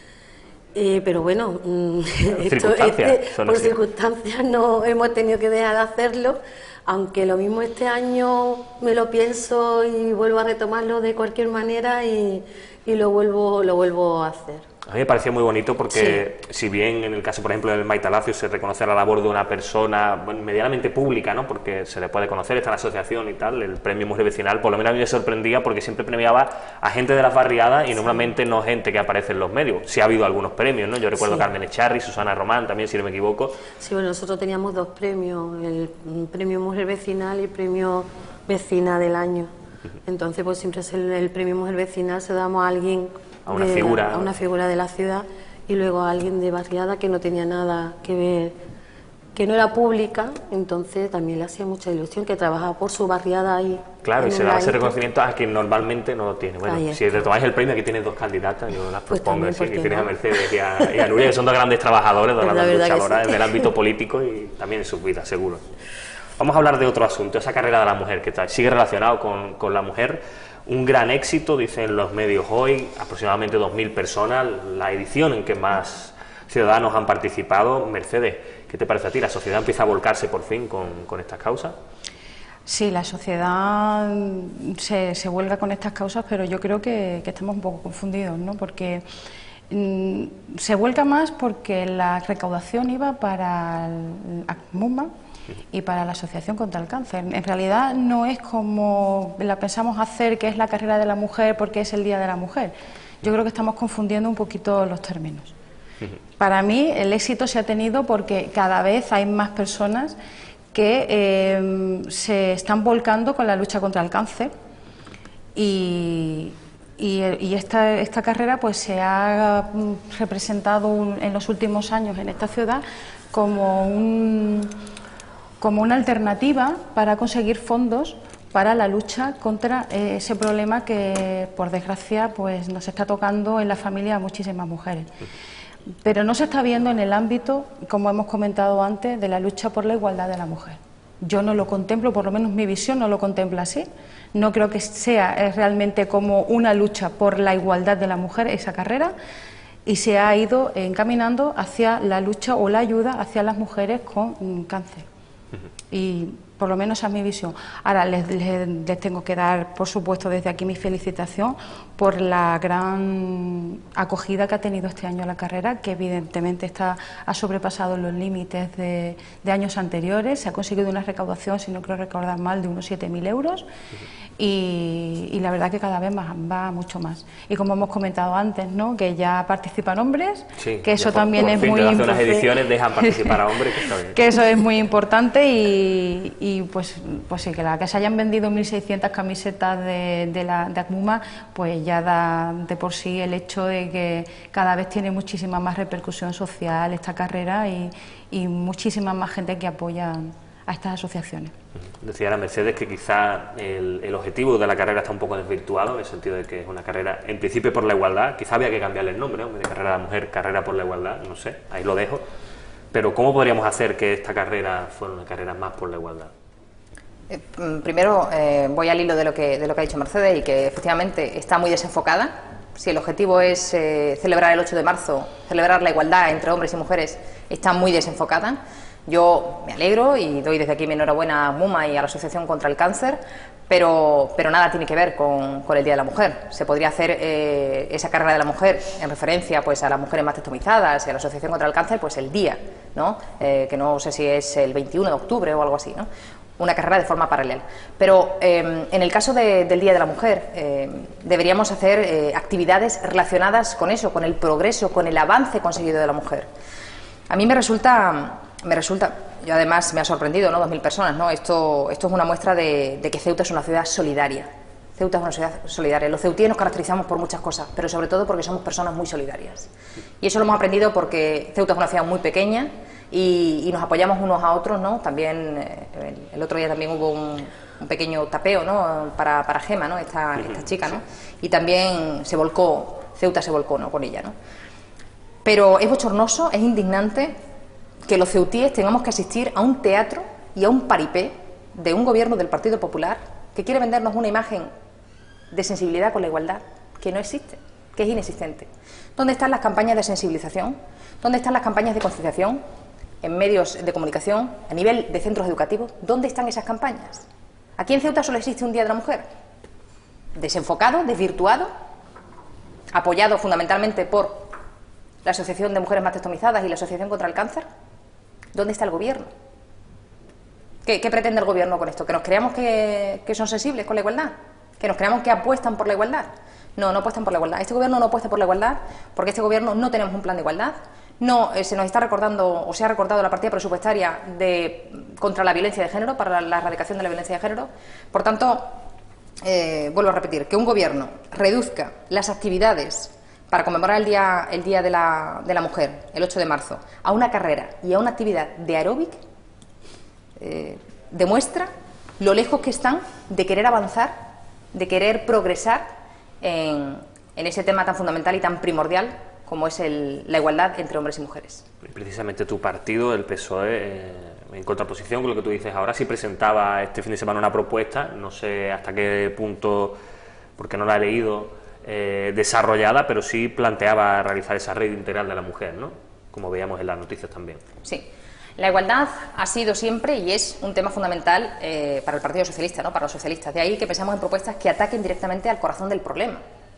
Speaker 7: Eh, pero bueno, esto,
Speaker 4: circunstancias,
Speaker 7: este, por circunstancias no hemos tenido que dejar de hacerlo, aunque lo mismo este año me lo pienso y vuelvo a retomarlo de cualquier manera y, y lo vuelvo lo vuelvo a hacer.
Speaker 4: A mí me pareció muy bonito porque, sí, si bien en el caso, por ejemplo, del Maite Lacio se reconoce la labor de una persona, bueno, medianamente pública, ¿no?, porque se le puede conocer, está en la asociación y tal, el premio Mujer Vecinal, por lo menos a mí me sorprendía porque siempre premiaba a gente de las barriadas y sí, normalmente no gente que aparece en los medios. Sí ha habido algunos premios, ¿no? Yo recuerdo sí, Carmen Echarri, Susana Román también, si no me equivoco.
Speaker 7: Sí, bueno, nosotros teníamos dos premios, el premio Mujer Vecinal y el premio Vecina del Año. Entonces, pues siempre es el, el premio Mujer Vecinal se damos a alguien...
Speaker 4: A una, de, figura.
Speaker 7: a una figura de la ciudad y luego a alguien de barriada que no tenía nada que ver, que no era pública, entonces también le hacía mucha ilusión, que trabajaba por su barriada ahí.
Speaker 4: Claro, y se daba ese reconocimiento a quien normalmente no lo tiene. Bueno, ahí si le tomáis el premio, aquí tienes dos candidatas, yo las pues propongo, sí, que tienes no? a Mercedes y a, y a Nuria, que son dos grandes trabajadores, dos grandes luchadoras sí, del ámbito político y también en sus vidas, seguro. Vamos a hablar de otro asunto, esa carrera de la mujer, que está, sigue relacionado con, con la mujer. Un gran éxito, dicen los medios hoy, aproximadamente dos mil personas, la edición en que más ciudadanos han participado. Mercedes, ¿qué te parece a ti? ¿La sociedad empieza a volcarse por fin con, con estas causas?
Speaker 6: Sí, la sociedad se, se vuelca con estas causas, pero yo creo que, que estamos un poco confundidos, ¿no? Porque mmm, se vuelca más porque la recaudación iba para el ACMUMA y para la Asociación contra el Cáncer. En realidad no es como la pensamos hacer, que es la carrera de la mujer porque es el Día de la Mujer. Yo creo que estamos confundiendo un poquito los términos. Para mí el éxito se ha tenido porque cada vez hay más personas que eh, se están volcando con la lucha contra el cáncer y, y, y esta, esta carrera pues se ha representado un, en los últimos años en esta ciudad como un... como una alternativa para conseguir fondos para la lucha contra eh, ese problema que, por desgracia, pues nos está tocando en la familia a muchísimas mujeres. Pero no se está viendo en el ámbito, como hemos comentado antes, de la lucha por la igualdad de la mujer. Yo no lo contemplo, por lo menos mi visión no lo contempla así. No creo que sea eh, realmente como una lucha por la igualdad de la mujer esa carrera, y se ha ido encaminando hacia la lucha o la ayuda hacia las mujeres con mm, cáncer. Y por lo menos esa es mi visión. Ahora les, les, les tengo que dar, por supuesto, desde aquí mi felicitación por la gran acogida que ha tenido este año la carrera, que evidentemente está, ha sobrepasado los límites de, de años anteriores. Se ha conseguido una recaudación, si no creo recordar mal, de unos siete mil euros. Y, y la verdad que cada vez más, va mucho más. Y como hemos comentado antes, ¿no?, que ya participan hombres, sí, que eso también por, por es muy importante.
Speaker 4: Hace unas ediciones dejan participar a hombres, que está bien.
Speaker 6: Que eso es muy importante y, y y pues, pues sí, que, la, que se hayan vendido mil seiscientas camisetas de, de la de ACMUMA, pues ya da de por sí el hecho de que cada vez tiene muchísima más repercusión social esta carrera y, y muchísima más gente que apoya a estas asociaciones.
Speaker 4: Decía la Mercedes que quizá el, el objetivo de la carrera está un poco desvirtuado, en el sentido de que es una carrera, en principio por la igualdad, quizá había que cambiarle el nombre, ¿no? En vez de carrera de la mujer, carrera por la igualdad, no sé, ahí lo dejo. Pero ¿cómo podríamos hacer que esta carrera fuera una carrera más por la igualdad?
Speaker 5: Eh, primero, eh, voy al hilo de lo, que, de lo que ha dicho Mercedes, y que efectivamente está muy desenfocada. Si el objetivo es eh, celebrar el ocho de marzo, celebrar la igualdad entre hombres y mujeres, está muy desenfocada. Yo me alegro y doy desde aquí mi enhorabuena a MUMA y a la Asociación contra el Cáncer, pero, pero nada tiene que ver con, con el Día de la Mujer. Se podría hacer eh, esa carrera de la mujer en referencia pues a las mujeres mastectomizadas y a la Asociación contra el Cáncer, pues el día, ¿no? Eh, que no sé si es el veintiuno de octubre o algo así, ¿no? Una carrera de forma paralela. Pero eh, en el caso de, del Día de la Mujer, eh, deberíamos hacer eh, actividades relacionadas con eso, con el progreso, con el avance conseguido de la mujer. A mí me resulta... Me resulta, yo además me ha sorprendido, ¿no? Dos mil personas, ¿no? Esto, esto es una muestra de, de que Ceuta es una ciudad solidaria. Ceuta es una ciudad solidaria. Los ceutíes nos caracterizamos por muchas cosas, pero sobre todo porque somos personas muy solidarias. Y eso lo hemos aprendido porque Ceuta es una ciudad muy pequeña y, y nos apoyamos unos a otros, ¿no? También, eh, el, el otro día también hubo un, un pequeño tapeo, ¿no? Para, para Gema, ¿no? Esta, esta chica, ¿no? Y también se volcó, Ceuta se volcó, ¿no? Con ella, ¿no? Pero es bochornoso, es indignante que los ceutíes tengamos que asistir a un teatro y a un paripé de un gobierno del Partido Popular que quiere vendernos una imagen de sensibilidad con la igualdad que no existe, que es inexistente. ¿Dónde están las campañas de sensibilización? ¿Dónde están las campañas de concienciación en medios de comunicación, a nivel de centros educativos? ¿Dónde están esas campañas? Aquí en Ceuta solo existe un Día de la Mujer, desenfocado, desvirtuado, apoyado fundamentalmente por la Asociación de Mujeres Mastectomizadas y la Asociación contra el Cáncer. ¿Dónde está el gobierno? ¿Qué, qué pretende el gobierno con esto? ¿Que nos creamos que, que son sensibles con la igualdad? ¿Que nos creamos que apuestan por la igualdad? No, no apuestan por la igualdad. Este gobierno no apuesta por la igualdad porque este gobierno no tenemos un plan de igualdad. No, eh, se nos está recordando, o se ha recortado la partida presupuestaria de, contra la violencia de género, para la, la erradicación de la violencia de género. Por tanto, eh, vuelvo a repetir, que un gobierno reduzca las actividades para conmemorar el Día, el día de, la, de la Mujer, el ocho de marzo, a una carrera y a una actividad de aeróbic, eh, demuestra lo lejos que están de querer avanzar, de querer progresar en, en ese tema tan fundamental y tan primordial como es el, la igualdad entre hombres y mujeres.
Speaker 4: Precisamente tu partido, el P S O E, eh, en contraposición con lo que tú dices ahora, sí presentaba este fin de semana una propuesta, no sé hasta qué punto, porque no la he leído, Eh, desarrollada, pero sí planteaba realizar esa red integral de la mujer, ¿no? Como veíamos en las noticias también.
Speaker 5: Sí, la igualdad ha sido siempre y es un tema fundamental eh, para el Partido Socialista, ¿no? Para los socialistas. De ahí que pensamos en propuestas que ataquen directamente al corazón del problema.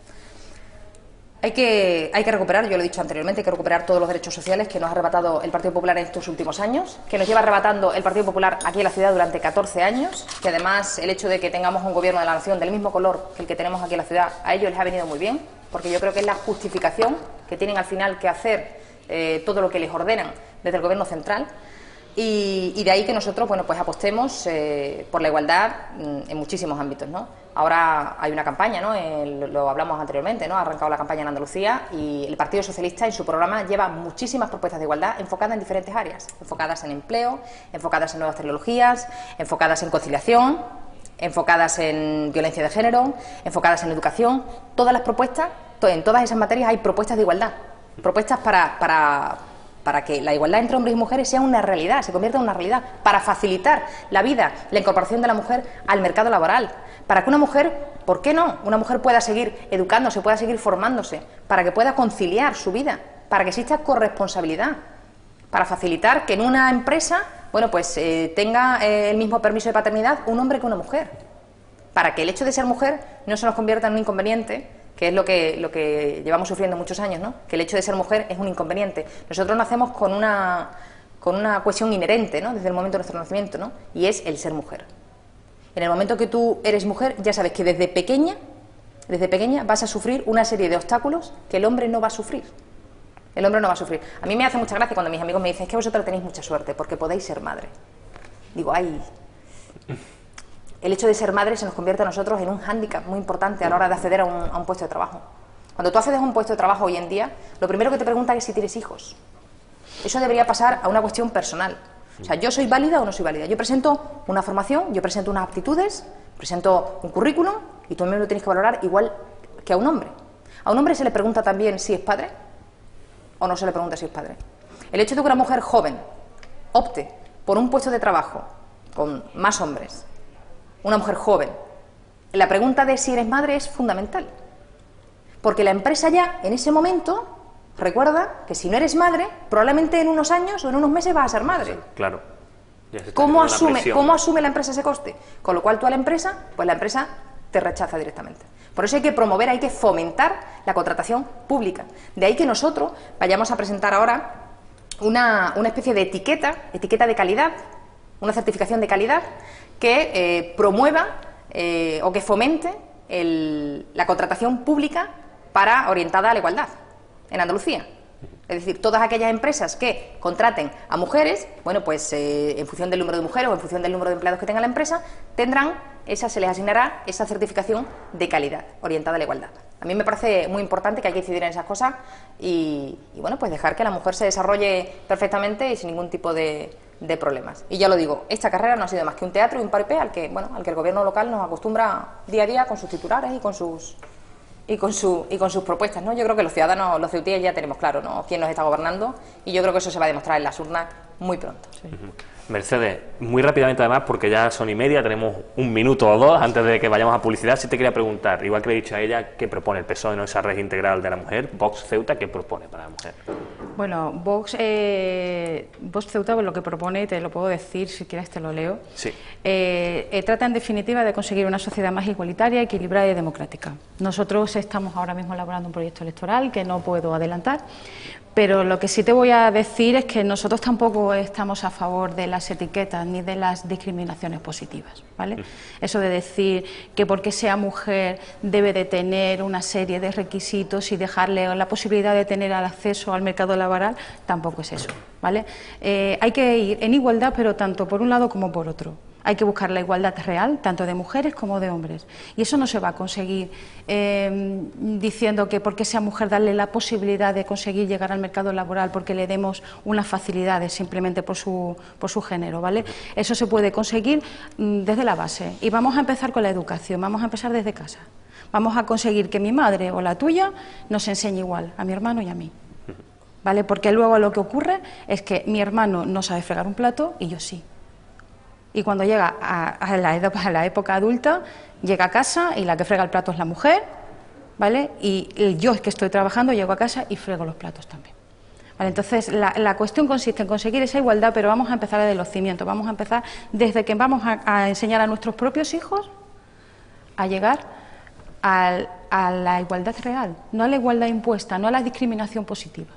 Speaker 5: Hay que, hay que recuperar, yo lo he dicho anteriormente, hay que recuperar todos los derechos sociales que nos ha arrebatado el Partido Popular en estos últimos años, que nos lleva arrebatando el Partido Popular aquí en la ciudad durante catorce años, que además el hecho de que tengamos un gobierno de la nación del mismo color que el que tenemos aquí en la ciudad, a ellos les ha venido muy bien, porque yo creo que es la justificación que tienen al final que hacer eh, todo lo que les ordenan desde el gobierno central. Y, y de ahí que nosotros, bueno, pues apostemos eh, por la igualdad en muchísimos ámbitos, ¿no? Ahora hay una campaña, ¿no? El, lo hablamos anteriormente, ¿no? Ha arrancado la campaña en Andalucía y el Partido Socialista en su programa lleva muchísimas propuestas de igualdad enfocadas en diferentes áreas, enfocadas en empleo, enfocadas en nuevas tecnologías, enfocadas en conciliación, enfocadas en violencia de género, enfocadas en educación. Todas las propuestas, en todas esas materias hay propuestas de igualdad, propuestas para... para para que la igualdad entre hombres y mujeres sea una realidad, se convierta en una realidad, para facilitar la vida, la incorporación de la mujer al mercado laboral, para que una mujer, ¿por qué no?, una mujer pueda seguir educándose, pueda seguir formándose, para que pueda conciliar su vida, para que exista corresponsabilidad, para facilitar que en una empresa, bueno, pues eh, tenga eh, el mismo permiso de paternidad un hombre que una mujer, para que el hecho de ser mujer no se nos convierta en un inconveniente, que es lo que, lo que llevamos sufriendo muchos años, ¿no? Que el hecho de ser mujer es un inconveniente. Nosotros nacemos con una, con una cuestión inherente, ¿no? Desde el momento de nuestro nacimiento, ¿no? Y es el ser mujer. En el momento que tú eres mujer, ya sabes que desde pequeña, desde pequeña vas a sufrir una serie de obstáculos que el hombre no va a sufrir. El hombre no va a sufrir. A mí me hace mucha gracia cuando mis amigos me dicen, es que vosotros tenéis mucha suerte porque podéis ser madre. Digo, ay, El hecho de ser madre se nos convierte a nosotros en un hándicap muy importante a la hora de acceder a un, a un puesto de trabajo. Cuando tú accedes a un puesto de trabajo hoy en día, lo primero que te preguntan es si tienes hijos. Eso debería pasar a una cuestión personal. O sea, ¿yo soy válida o no soy válida? Yo presento una formación, yo presento unas aptitudes, presento un currículum y tú también lo tienes que valorar igual que a un hombre. A un hombre se le pregunta también si es padre o no se le pregunta si es padre. El hecho de que una mujer joven opte por un puesto de trabajo con más hombres, una mujer joven, la pregunta de si eres madre es fundamental. Porque la empresa ya, en ese momento, recuerda que si no eres madre, probablemente en unos años o en unos meses vas a ser madre.
Speaker 4: Sí, claro.
Speaker 5: ¿Cómo asume, ¿Cómo asume la empresa ese coste? Con lo cual tú a la empresa, pues la empresa te rechaza directamente. Por eso hay que promover, hay que fomentar la contratación pública. De ahí que nosotros vayamos a presentar ahora una, una especie de etiqueta, etiqueta de calidad, una certificación de calidad que eh, promueva eh, o que fomente el, la contratación pública para orientada a la igualdad en Andalucía. Es decir, todas aquellas empresas que contraten a mujeres, bueno, pues eh, en función del número de mujeres o en función del número de empleados que tenga la empresa, tendrán, esa se les asignará esa certificación de calidad orientada a la igualdad. A mí me parece muy importante que hay que incidir en esas cosas y, y bueno, pues dejar que la mujer se desarrolle perfectamente y sin ningún tipo de, de problemas. Y ya lo digo, esta carrera no ha sido más que un teatro y un paripé al que, bueno, al que el gobierno local nos acostumbra día a día con sus titulares y con sus y con su y con sus propuestas, ¿no? Yo creo que los ciudadanos, los ceutíes ya tenemos claro, ¿no?, quién nos está gobernando y yo creo que eso se va a demostrar en las urnas muy pronto. Sí.
Speaker 4: Uh-huh. Mercedes, muy rápidamente además, porque ya son y media, tenemos un minuto o dos antes de que vayamos a publicidad, sí te quería preguntar, igual que le he dicho a ella, ¿qué propone el P S O E, ¿no?, esa red integral de la mujer? Vox Ceuta, ¿qué propone para la mujer?
Speaker 6: Bueno, Vox, eh, Vox Ceuta lo que propone, te lo puedo decir, si quieres te lo leo,
Speaker 4: sí.
Speaker 6: eh, eh, trata en definitiva de conseguir una sociedad más igualitaria, equilibrada y democrática. Nosotros estamos ahora mismo elaborando un proyecto electoral que no puedo adelantar, pero lo que sí te voy a decir es que nosotros tampoco estamos a favor de las etiquetas ni de las discriminaciones positivas, ¿vale? Eso de decir que porque sea mujer debe de tener una serie de requisitos y dejarle la posibilidad de tener acceso al mercado laboral, tampoco es eso, ¿vale? Eh, hay que ir en igualdad, pero tanto por un lado como por otro. Hay que buscar la igualdad real, tanto de mujeres como de hombres. Y eso no se va a conseguir eh, diciendo que porque sea mujer darle la posibilidad de conseguir llegar al mercado laboral porque le demos unas facilidades simplemente por su, por su género, ¿vale? Eso se puede conseguir mm, desde la base. Y vamos a empezar con la educación, vamos a empezar desde casa. Vamos a conseguir que mi madre o la tuya nos enseñe igual, a mi hermano y a mí, ¿vale? Porque luego lo que ocurre es que mi hermano no sabe fregar un plato y yo sí. Y cuando llega a, a, la, a la época adulta, llega a casa y la que frega el plato es la mujer, ¿vale? Y el, yo es que estoy trabajando, llego a casa y frego los platos también. ¿Vale? Entonces, la, la cuestión consiste en conseguir esa igualdad, pero vamos a empezar desde los cimientos, vamos a empezar desde que vamos a, a enseñar a nuestros propios hijos a llegar a, a la igualdad real, no a la igualdad impuesta, no a la discriminación positiva.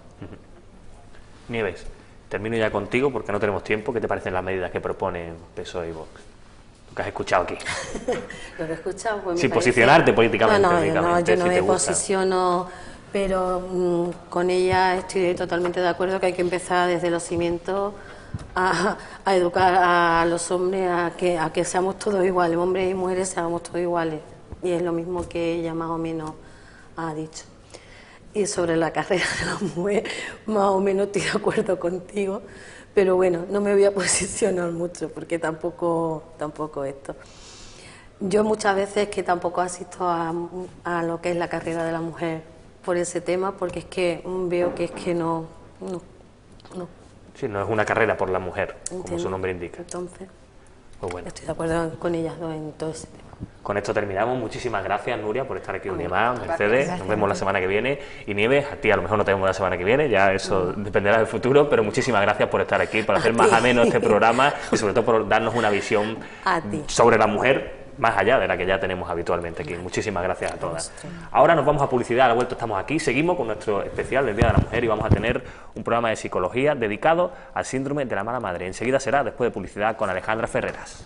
Speaker 4: Nieves. Termino ya contigo porque no tenemos tiempo. ¿Qué te parecen las medidas que proponen P S O E y Vox? ¿Lo que has escuchado aquí?
Speaker 7: Lo que he escuchado, pues
Speaker 4: Sin
Speaker 7: me
Speaker 4: políticamente,
Speaker 7: parece...
Speaker 4: políticamente.
Speaker 7: No, no, yo no, yo no
Speaker 4: si
Speaker 7: me
Speaker 4: te gusta.
Speaker 7: posiciono, pero mmm, con ella estoy totalmente de acuerdo que hay que empezar desde los cimientos a, a educar a los hombres a que, a que seamos todos iguales, hombres y mujeres seamos todos iguales. Y es lo mismo que ella más o menos ha dicho. Y sobre la carrera de la mujer, más o menos estoy de acuerdo contigo, pero bueno, no me voy a posicionar mucho porque tampoco, tampoco esto. Yo muchas veces que tampoco asisto a, a lo que es la carrera de la mujer por ese tema, porque es que veo que es que no, no, no.
Speaker 4: Sí, no es una carrera por la mujer,
Speaker 7: Entiendo.
Speaker 4: Como su nombre indica.
Speaker 7: Entonces,
Speaker 4: pues bueno.
Speaker 7: estoy de acuerdo con ellas dos en todo ese tema.
Speaker 4: Con esto terminamos. Muchísimas gracias, Nuria, por estar aquí un día más.
Speaker 7: Gracias.
Speaker 4: Mercedes,
Speaker 7: Gracias.
Speaker 4: nos vemos la semana que viene. Y Nieves, a ti a lo mejor no te vemos la semana que viene, ya eso dependerá del futuro, pero muchísimas gracias por estar aquí, por hacer más ameno este programa y sobre todo por darnos una visión
Speaker 7: A ti.
Speaker 4: sobre la mujer más allá de la que ya tenemos habitualmente aquí. Muchísimas gracias a todas. Ahora nos vamos a publicidad, a la vuelta estamos aquí, seguimos con nuestro especial del Día de la Mujer y vamos a tener un programa de psicología dedicado al síndrome de la mala madre. Enseguida será después de publicidad con Alejandra Ferreras.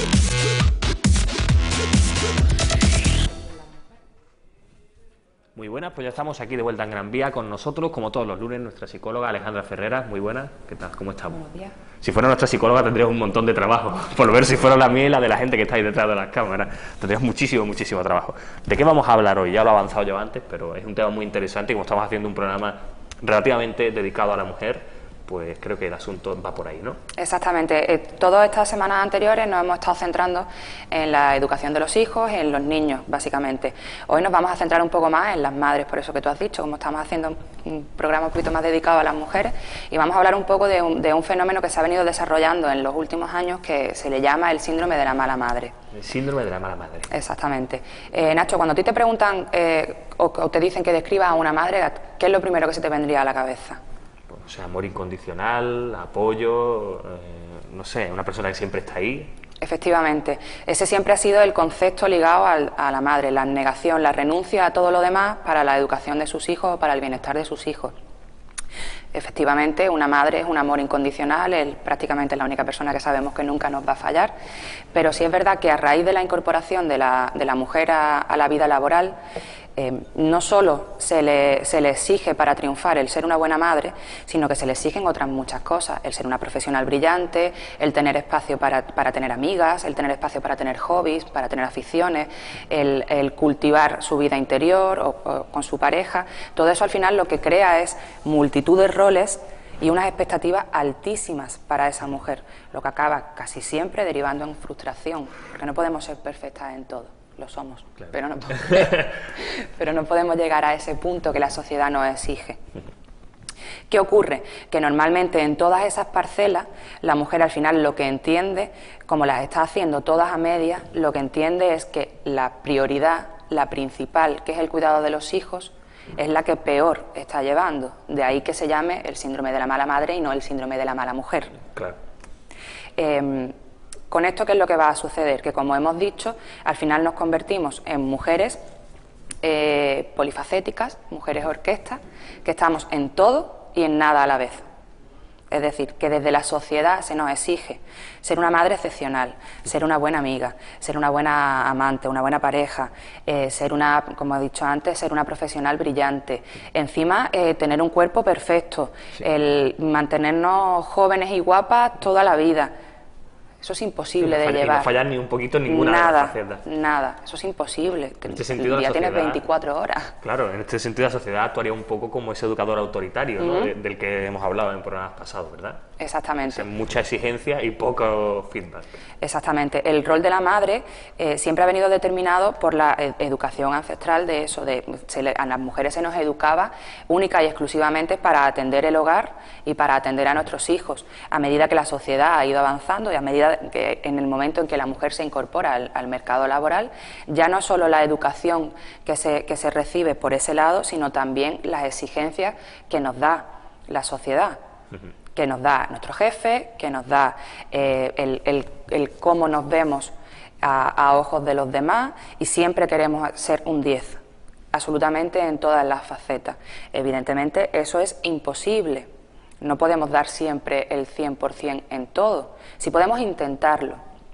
Speaker 4: Muy buenas. buenas, pues ya estamos aquí de vuelta en Gran Vía con nosotros, como todos los lunes, nuestra psicóloga Alejandra Ferreras. Muy buenas, ¿qué tal? ¿Cómo estamos?
Speaker 15: Buenos días.
Speaker 4: Si fuera nuestra psicóloga tendríamos un montón de trabajo, por ver si fuera la mía y la de la gente que está ahí detrás de las cámaras. Tendríamos muchísimo, muchísimo trabajo. ¿De qué vamos a hablar hoy? Ya lo he avanzado yo antes, pero es un tema muy interesante y como estamos haciendo un programa relativamente dedicado a la mujer, pues creo que el asunto va por ahí, ¿no?
Speaker 15: Exactamente. Eh, todas estas semanas anteriores nos hemos estado centrando en la educación de los hijos, en los niños, básicamente. Hoy nos vamos a centrar un poco más en las madres, por eso que tú has dicho, como estamos haciendo un programa un poquito más dedicado a las mujeres, y vamos a hablar un poco de un, de un fenómeno que se ha venido desarrollando en los últimos años que se le llama el síndrome de la mala madre.
Speaker 4: El síndrome de la mala madre.
Speaker 15: Exactamente. Eh, Nacho, cuando a ti te preguntan eh, o, o te dicen que describas a una madre, ¿qué es lo primero que se te vendría a la cabeza?
Speaker 4: O sea, amor incondicional, apoyo, eh, no sé, una persona que siempre está ahí.
Speaker 15: Efectivamente, ese siempre ha sido el concepto ligado al, a la madre, la negación, la renuncia a todo lo demás para la educación de sus hijos o para el bienestar de sus hijos. Efectivamente, una madre es un amor incondicional, es prácticamente la única persona que sabemos que nunca nos va a fallar, pero sí es verdad que a raíz de la incorporación de la, de la mujer a, a la vida laboral, eh, no solo se le, se le exige para triunfar el ser una buena madre, sino que se le exigen otras muchas cosas, el ser una profesional brillante, el tener espacio para, para tener amigas, el tener espacio para tener hobbies, para tener aficiones, el, el cultivar su vida interior o, o con su pareja. Todo eso al final lo que crea es multitud de roles y unas expectativas altísimas para esa mujer, lo que acaba casi siempre derivando en frustración, porque no podemos ser perfectas en todo, lo somos, claro. pero, no podemos, pero no podemos llegar a ese punto que la sociedad nos exige. ¿Qué ocurre? Que normalmente en todas esas parcelas la mujer al final lo que entiende, como las está haciendo todas a medias, lo que entiende es que la prioridad, la principal, que es el cuidado de los hijos, es la que peor está llevando. De ahí que se llame el síndrome de la mala madre y no el síndrome de la mala mujer.
Speaker 4: Claro.
Speaker 15: Eh, con esto, ¿qué es lo que va a suceder? Que, como hemos dicho, al final nos convertimos en mujeres eh, polifacéticas, mujeres orquestas, que estamos en todo y en nada a la vez. Es decir, que desde la sociedad se nos exige ser una madre excepcional, ser una buena amiga, ser una buena amante, una buena pareja, eh, ser una, como he dicho antes, ser una profesional brillante. Encima, eh, tener un cuerpo perfecto, sí. el mantenernos jóvenes y guapas toda la vida. Eso es imposible
Speaker 4: no
Speaker 15: de
Speaker 4: falla,
Speaker 15: llevar.
Speaker 4: Y no fallar ni un poquito en ninguna
Speaker 15: nada,
Speaker 4: de las facetas.
Speaker 15: Nada, eso es imposible.
Speaker 4: En este sentido,
Speaker 15: el día
Speaker 4: la sociedad,
Speaker 15: tienes veinticuatro horas.
Speaker 4: Claro, en este sentido la sociedad actuaría un poco como ese educador autoritario, ¿no?
Speaker 15: Uh-huh.
Speaker 4: de, del que hemos hablado en programas pasados, ¿verdad?
Speaker 15: Exactamente.
Speaker 4: O sea, mucha exigencia y poco feedback.
Speaker 15: Exactamente. El rol de la madre eh, siempre ha venido determinado por la ed educación ancestral de eso, de se le, a las mujeres se nos educaba única y exclusivamente para atender el hogar y para atender a nuestros hijos. A medida que la sociedad ha ido avanzando y a medida que en el momento en que la mujer se incorpora al, al mercado laboral, ya no solo la educación que se, que se recibe por ese lado, sino también las exigencias que nos da la sociedad. Uh-huh. Que nos da nuestro jefe, que nos da eh, el, el, el cómo nos vemos a, a ojos de los demás, y siempre queremos ser un diez, absolutamente en todas las facetas. Evidentemente eso es imposible, no podemos dar siempre el cien por cien en todo, si podemos intentarlo.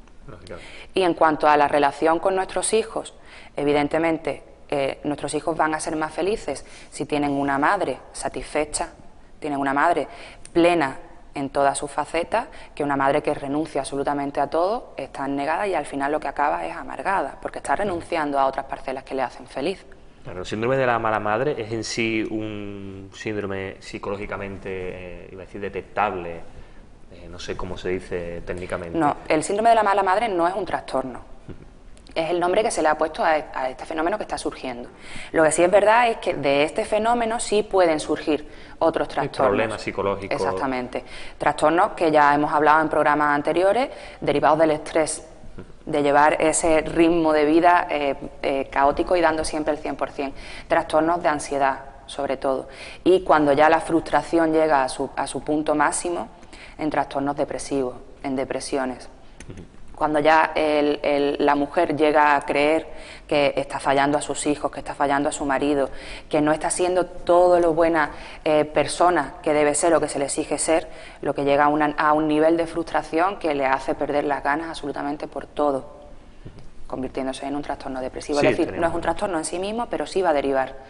Speaker 15: Y en cuanto a la relación con nuestros hijos, evidentemente eh, nuestros hijos van a ser más felices si tienen una madre satisfecha, tienen una madre plena en todas sus facetas, que una madre que renuncia absolutamente a todo, está negada y al final lo que acaba es amargada, porque está renunciando a otras parcelas que le hacen feliz.
Speaker 4: Claro, el síndrome de la mala madre es en sí un síndrome psicológicamente, eh, iba a decir, detectable, eh, no sé cómo se dice técnicamente.
Speaker 15: No, el síndrome de la mala madre no es un trastorno. Es el nombre que se le ha puesto a, a este fenómeno que está surgiendo. Lo que sí es verdad es que de este fenómeno sí pueden surgir otros trastornos.
Speaker 4: Problemas psicológicos.
Speaker 15: Exactamente. Trastornos que ya hemos hablado en programas anteriores, derivados del estrés, de llevar ese ritmo de vida eh, eh, caótico y dando siempre el cien por cien. Trastornos de ansiedad, sobre todo. Y cuando ya la frustración llega a su, a su punto máximo, en trastornos depresivos, en depresiones. Cuando ya el, el, la mujer llega a creer que está fallando a sus hijos, que está fallando a su marido, que no está siendo todo lo buena eh, persona que debe ser o que se le exige ser, lo que llega a, una, a un nivel de frustración que le hace perder las ganas absolutamente por todo, convirtiéndose en un trastorno depresivo. Sí, es decir, no es un trastorno en sí mismo, pero sí va a derivar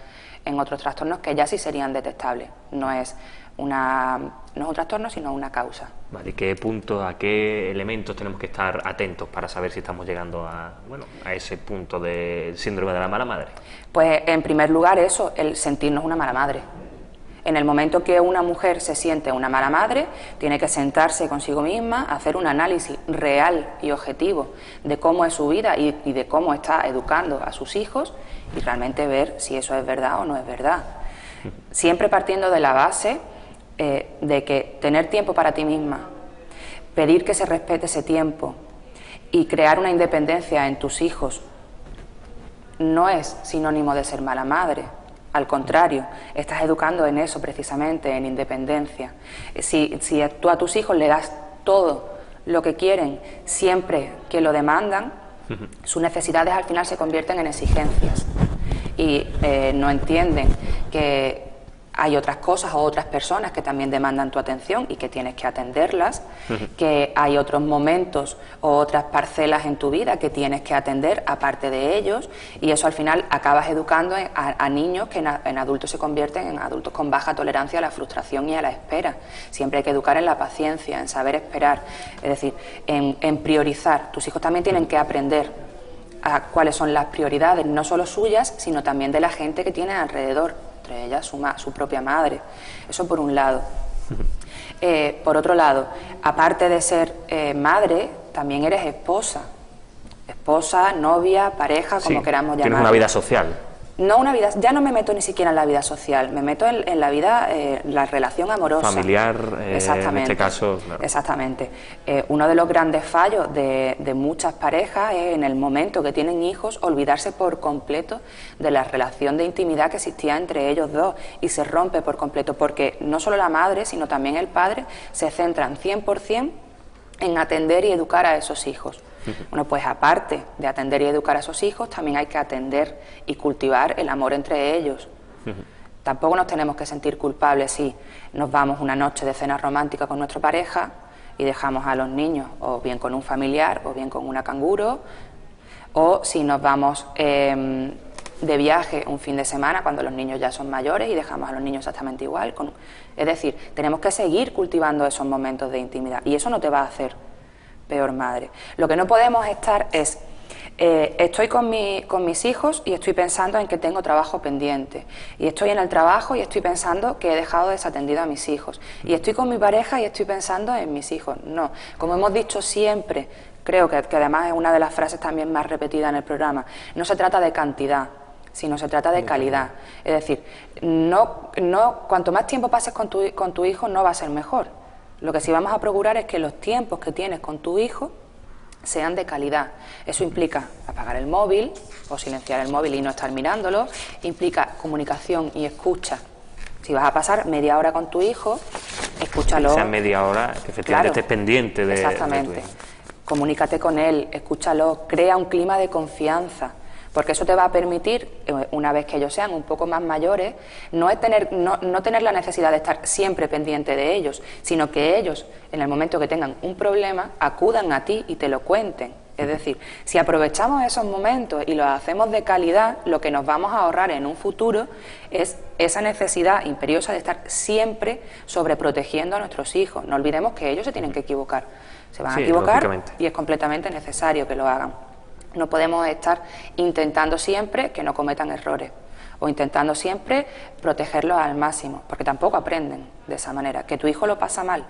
Speaker 15: en otros trastornos que ya sí serían detectables. No es, una, no es un trastorno, sino una causa.
Speaker 4: Vale, ¿y qué puntos, a qué elementos tenemos que estar atentos para saber si estamos llegando a, bueno, a ese punto del síndrome de la mala madre?
Speaker 15: Pues en primer lugar eso, el sentirnos una mala madre. En el momento que una mujer se siente una mala madre, tiene que sentarse consigo misma, hacer un análisis real y objetivo de cómo es su vida y, y de cómo está educando a sus hijos y realmente ver si eso es verdad o no es verdad. Siempre partiendo de la base eh, de que tener tiempo para ti misma, pedir que se respete ese tiempo y crear una independencia en tus hijos no es sinónimo de ser mala madre. Al contrario, estás educando en eso precisamente, en independencia. Si, si tú a tus hijos le das todo lo que quieren, siempre que lo demandan, sus necesidades al final se convierten en exigencias y eh, no entienden que hay otras cosas o otras personas que también demandan tu atención y que tienes que atenderlas, que hay otros momentos o otras parcelas en tu vida que tienes que atender aparte de ellos, y eso al final acabas educando a, a niños que en, en adultos se convierten en adultos con baja tolerancia a la frustración y a la espera. Siempre hay que educar en la paciencia, en saber esperar, es decir, en, en priorizar. Tus hijos también tienen que aprender a cuáles son las prioridades, no solo suyas, sino también de la gente que tienen alrededor, entre ellas su, ma su propia madre. Eso por un lado. Eh, por otro lado, aparte de ser eh, madre, también eres esposa. Esposa, novia, pareja, como
Speaker 4: sí,
Speaker 15: queramos llamarlo.
Speaker 4: Tienes una vida social.
Speaker 15: No una vida, ya no me meto ni siquiera en la vida social, me meto en, en la vida, eh, la relación amorosa.
Speaker 4: Familiar, eh, en este caso. Claro.
Speaker 15: Exactamente. Eh, uno de los grandes fallos de, de muchas parejas es en el momento que tienen hijos olvidarse por completo de la relación de intimidad que existía entre ellos dos y se rompe por completo porque no solo la madre, sino también el padre se centran cien por cien en atender y educar a esos hijos. Bueno, pues aparte de atender y educar a esos hijos, también hay que atender y cultivar el amor entre ellos. Tampoco nos tenemos que sentir culpables si nos vamos una noche de cena romántica con nuestra pareja y dejamos a los niños o bien con un familiar o bien con una canguro, o si nos vamos eh, de viaje un fin de semana cuando los niños ya son mayores y dejamos a los niños exactamente igual. Con... Es decir, tenemos que seguir cultivando esos momentos de intimidad y eso no te va a hacer peor madre. Lo que no podemos estar es, eh, estoy con, mi, con mis hijos y estoy pensando en que tengo trabajo pendiente, y estoy en el trabajo y estoy pensando que he dejado desatendido a mis hijos, y estoy con mi pareja y estoy pensando en mis hijos. No, como hemos dicho siempre, creo que, que además es una de las frases también más repetidas en el programa, no se trata de cantidad, sino se trata de calidad. Es decir, no, no, cuanto más tiempo pases con tu, con tu hijo no va a ser mejor. Lo que sí vamos a procurar es que los tiempos que tienes con tu hijo sean de calidad. Eso implica apagar el móvil o silenciar el móvil y no estar mirándolo, implica comunicación y escucha. Si vas a pasar media hora con tu hijo, escúchalo.
Speaker 4: Que sea media hora, que efectivamente claro, estés pendiente de,
Speaker 15: exactamente.
Speaker 4: de tu hijo.
Speaker 15: Comunícate con él, escúchalo, crea un clima de confianza. Porque eso te va a permitir, una vez que ellos sean un poco más mayores, no, es tener, no, no tener la necesidad de estar siempre pendiente de ellos, sino que ellos, en el momento que tengan un problema, acudan a ti y te lo cuenten. Es decir, si aprovechamos esos momentos y los hacemos de calidad, lo que nos vamos a ahorrar en un futuro es esa necesidad imperiosa de estar siempre sobreprotegiendo a nuestros hijos. No olvidemos que ellos se tienen que equivocar. Se van
Speaker 4: sí,
Speaker 15: a equivocar y es completamente necesario que lo hagan. No podemos estar intentando siempre que no cometan errores o intentando siempre protegerlos al máximo, porque tampoco aprenden de esa manera. Que tu hijo lo pasa mal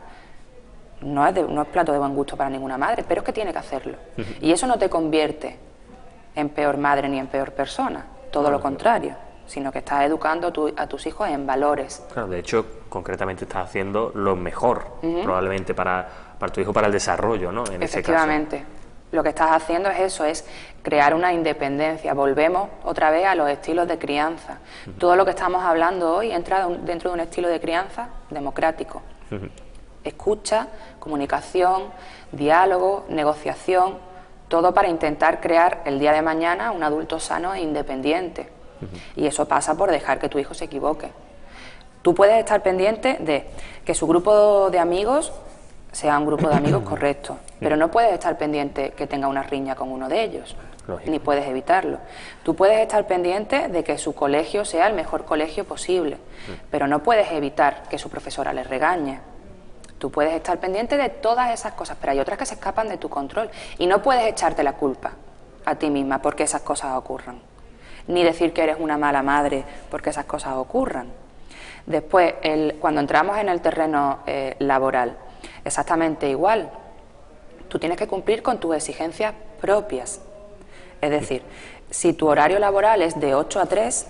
Speaker 15: no es, de, no es plato de buen gusto para ninguna madre, pero es que tiene que hacerlo. Y eso no te convierte en peor madre ni en peor persona, todo lo contrario, sino que estás educando a, tu, a tus hijos en valores.
Speaker 4: Claro, de hecho, concretamente estás haciendo lo mejor, uh-huh. probablemente para, para tu hijo, para el desarrollo, ¿no? En
Speaker 15: efectivamente. Ese caso. Lo que estás haciendo es eso, es crear una independencia. Volvemos otra vez a los estilos de crianza. Uh-huh. Todo lo que estamos hablando hoy entra dentro de un estilo de crianza democrático. Uh-huh. Escucha, comunicación, diálogo, negociación, todo para intentar crear el día de mañana un adulto sano e independiente. Uh-huh. Y eso pasa por dejar que tu hijo se equivoque. Tú puedes estar pendiente de que su grupo de amigos sea un grupo de amigos correcto, pero no puedes estar pendiente que tenga una riña con uno de ellos. Lógico. Ni puedes evitarlo. Tú puedes estar pendiente de que su colegio sea el mejor colegio posible, pero no puedes evitar que su profesora le regañe. Tú puedes estar pendiente de todas esas cosas, pero hay otras que se escapan de tu control y no puedes echarte la culpa a ti misma porque esas cosas ocurran, ni decir que eres una mala madre porque esas cosas ocurran. Después, el, cuando entramos en el terreno eh, laboral, exactamente igual. Tú tienes que cumplir con tus exigencias propias. Es decir, si tu horario laboral es de ocho a tres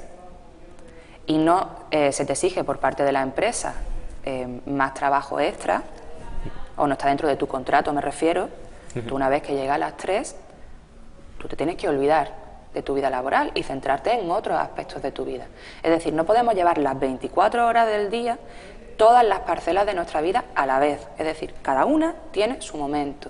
Speaker 15: y no eh, se te exige por parte de la empresa eh, más trabajo extra, o no está dentro de tu contrato, me refiero, tú una vez que llegas a las tres, tú te tienes que olvidar de tu vida laboral y centrarte en otros aspectos de tu vida. Es decir, no podemos llevar las veinticuatro horas del día, todas las parcelas de nuestra vida a la vez. Es decir, cada una tiene su momento.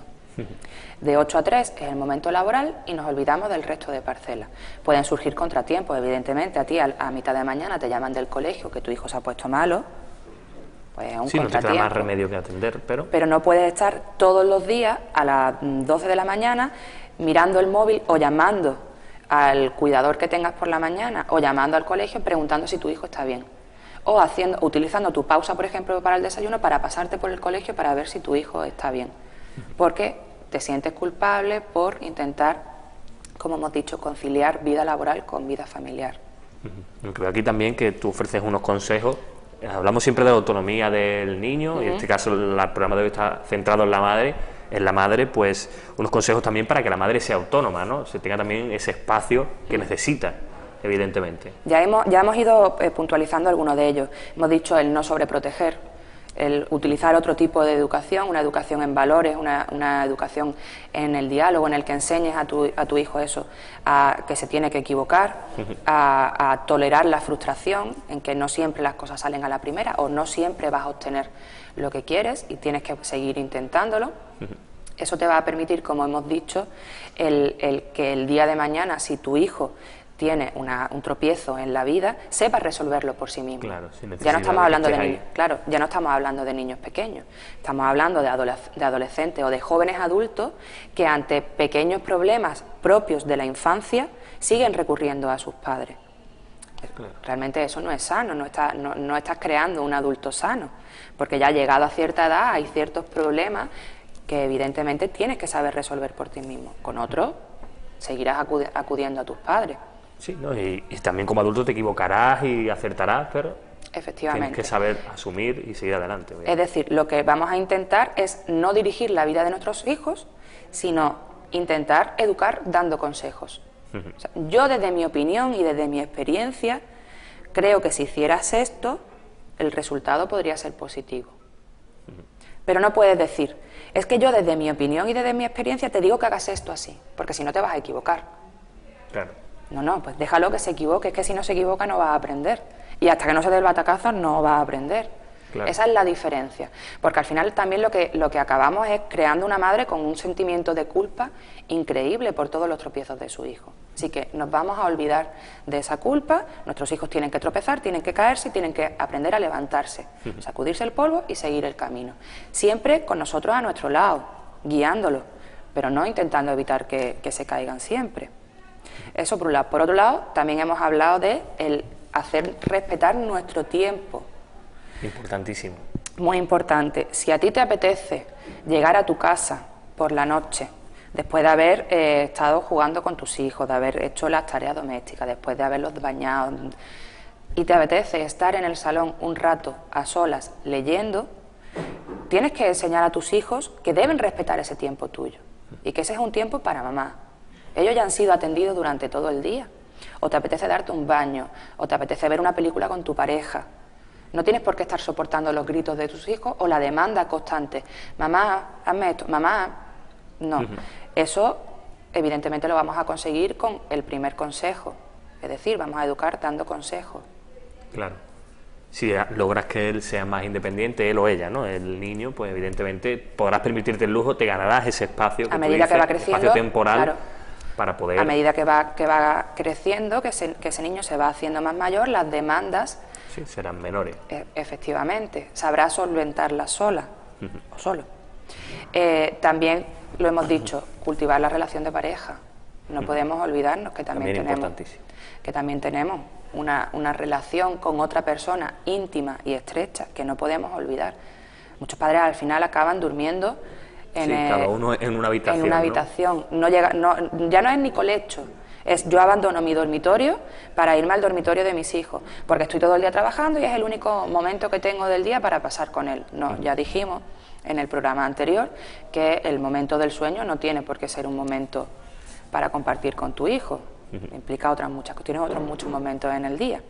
Speaker 15: De ocho a tres es el momento laboral y nos olvidamos del resto de parcelas. Pueden surgir contratiempos, evidentemente. A ti a, a mitad de mañana te llaman del colegio que tu hijo se ha puesto malo, pues es un
Speaker 4: sí,
Speaker 15: contratiempo.
Speaker 4: No te queda más remedio que atender, pero...
Speaker 15: Pero no puedes estar todos los días a las doce de la mañana mirando el móvil o llamando al cuidador que tengas por la mañana o llamando al colegio preguntando si tu hijo está bien. O haciendo, utilizando tu pausa, por ejemplo, para el desayuno para pasarte por el colegio para ver si tu hijo está bien. Porque te sientes culpable por intentar, como hemos dicho, conciliar vida laboral con vida familiar.
Speaker 4: Yo creo aquí también que tú ofreces unos consejos. Hablamos siempre de la autonomía del niño, uh-huh. y en este caso el programa de hoy está centrado en la madre, en la madre, pues unos consejos también para que la madre sea autónoma, ¿no? Se tenga también ese espacio que necesita, evidentemente.
Speaker 15: Ya hemos, ya hemos ido eh, puntualizando algunos de ellos. Hemos dicho el no sobreproteger, el utilizar otro tipo de educación, una educación en valores, una, una educación en el diálogo, en el que enseñes a tu, a tu hijo eso, a que se tiene que equivocar, a, a tolerar la frustración, en que no siempre las cosas salen a la primera o no siempre vas a obtener lo que quieres y tienes que seguir intentándolo. Eso te va a permitir, como hemos dicho, el, el que el día de mañana, si tu hijo tiene una, un tropiezo en la vida, sepa resolverlo por sí mismo.
Speaker 4: Claro, sin
Speaker 15: ya no estamos hablando de niños,
Speaker 4: ahí.
Speaker 15: claro, ya no estamos hablando de niños pequeños, estamos hablando de, adoles, de adolescentes o de jóvenes adultos que ante pequeños problemas propios de la infancia siguen recurriendo a sus padres. Claro. Realmente eso no es sano, no, está, no, no estás creando un adulto sano, porque ya llegado a cierta edad hay ciertos problemas que evidentemente tienes que saber resolver por ti mismo. Con otros seguirás acudi- acudiendo a tus padres.
Speaker 4: Sí, ¿no? y, y también como adulto te equivocarás y acertarás, pero
Speaker 15: efectivamente
Speaker 4: tienes que saber asumir y seguir adelante. Obviamente.
Speaker 15: Es decir, lo que vamos a intentar es no dirigir la vida de nuestros hijos, sino intentar educar dando consejos. Uh-huh. O sea, yo desde mi opinión y desde mi experiencia creo que si hicieras esto, el resultado podría ser positivo. Uh-huh. Pero no puedes decir, es que yo desde mi opinión y desde mi experiencia te digo que hagas esto así, porque si no te vas a equivocar.
Speaker 4: Claro.
Speaker 15: No, no, pues déjalo que se equivoque, es que si no se equivoca no va a aprender. Y hasta que no se dé el batacazo no va a aprender. Claro. Esa es la diferencia. Porque al final también lo que, lo que acabamos es creando una madre con un sentimiento de culpa increíble por todos los tropiezos de su hijo. Así que nos vamos a olvidar de esa culpa, nuestros hijos tienen que tropezar, tienen que caerse y tienen que aprender a levantarse, uh-huh. sacudirse el polvo y seguir el camino. Siempre con nosotros a nuestro lado, guiándolo, pero no intentando evitar que, que se caigan siempre. Eso por un lado. Por otro lado, también hemos hablado de el hacer respetar nuestro tiempo.
Speaker 4: Importantísimo.
Speaker 15: Muy importante. Si a ti te apetece llegar a tu casa por la noche, después de haber eh, estado jugando con tus hijos, de haber hecho las tareas domésticas, después de haberlos bañado, y te apetece estar en el salón un rato a solas leyendo, tienes que enseñar a tus hijos que deben respetar ese tiempo tuyo y que ese es un tiempo para mamá. Ellos ya han sido atendidos durante todo el día. O te apetece darte un baño, o te apetece ver una película con tu pareja. No tienes por qué estar soportando los gritos de tus hijos o la demanda constante. Mamá, hazme esto, mamá. No. Uh-huh. Eso, evidentemente, lo vamos a conseguir con el primer consejo. Es decir, vamos a educar dando consejos.
Speaker 4: Claro. Si logras que él sea más independiente, él o ella, ¿no? El niño, pues evidentemente podrás permitirte el lujo, te ganarás ese espacio. Que
Speaker 15: a medida
Speaker 4: dices,
Speaker 15: que va creciendo,
Speaker 4: espacio temporal.
Speaker 15: Claro.
Speaker 4: Para poder...
Speaker 15: A medida que va, que va creciendo, que, se, que ese niño se va haciendo más mayor, las demandas...
Speaker 4: Sí, serán menores.
Speaker 15: E efectivamente, sabrá solventarlas sola, uh-huh. o solo. Eh, también, lo hemos dicho, cultivar la relación de pareja. No podemos olvidarnos que también, también tenemos, que también tenemos una, una relación con otra persona íntima y estrecha, que no podemos olvidar. Muchos padres al final acaban durmiendo en,
Speaker 4: sí,
Speaker 15: eh,
Speaker 4: cada uno en una habitación.
Speaker 15: En una habitación. ¿no? No llega, no, ya no es ni colecho. Es yo abandono mi dormitorio para irme al dormitorio de mis hijos, porque estoy todo el día trabajando y es el único momento que tengo del día para pasar con él. No, ya dijimos en el programa anterior que el momento del sueño no tiene por qué ser un momento para compartir con tu hijo. Implica otras muchas cuestiones, otros muchos momentos en el día.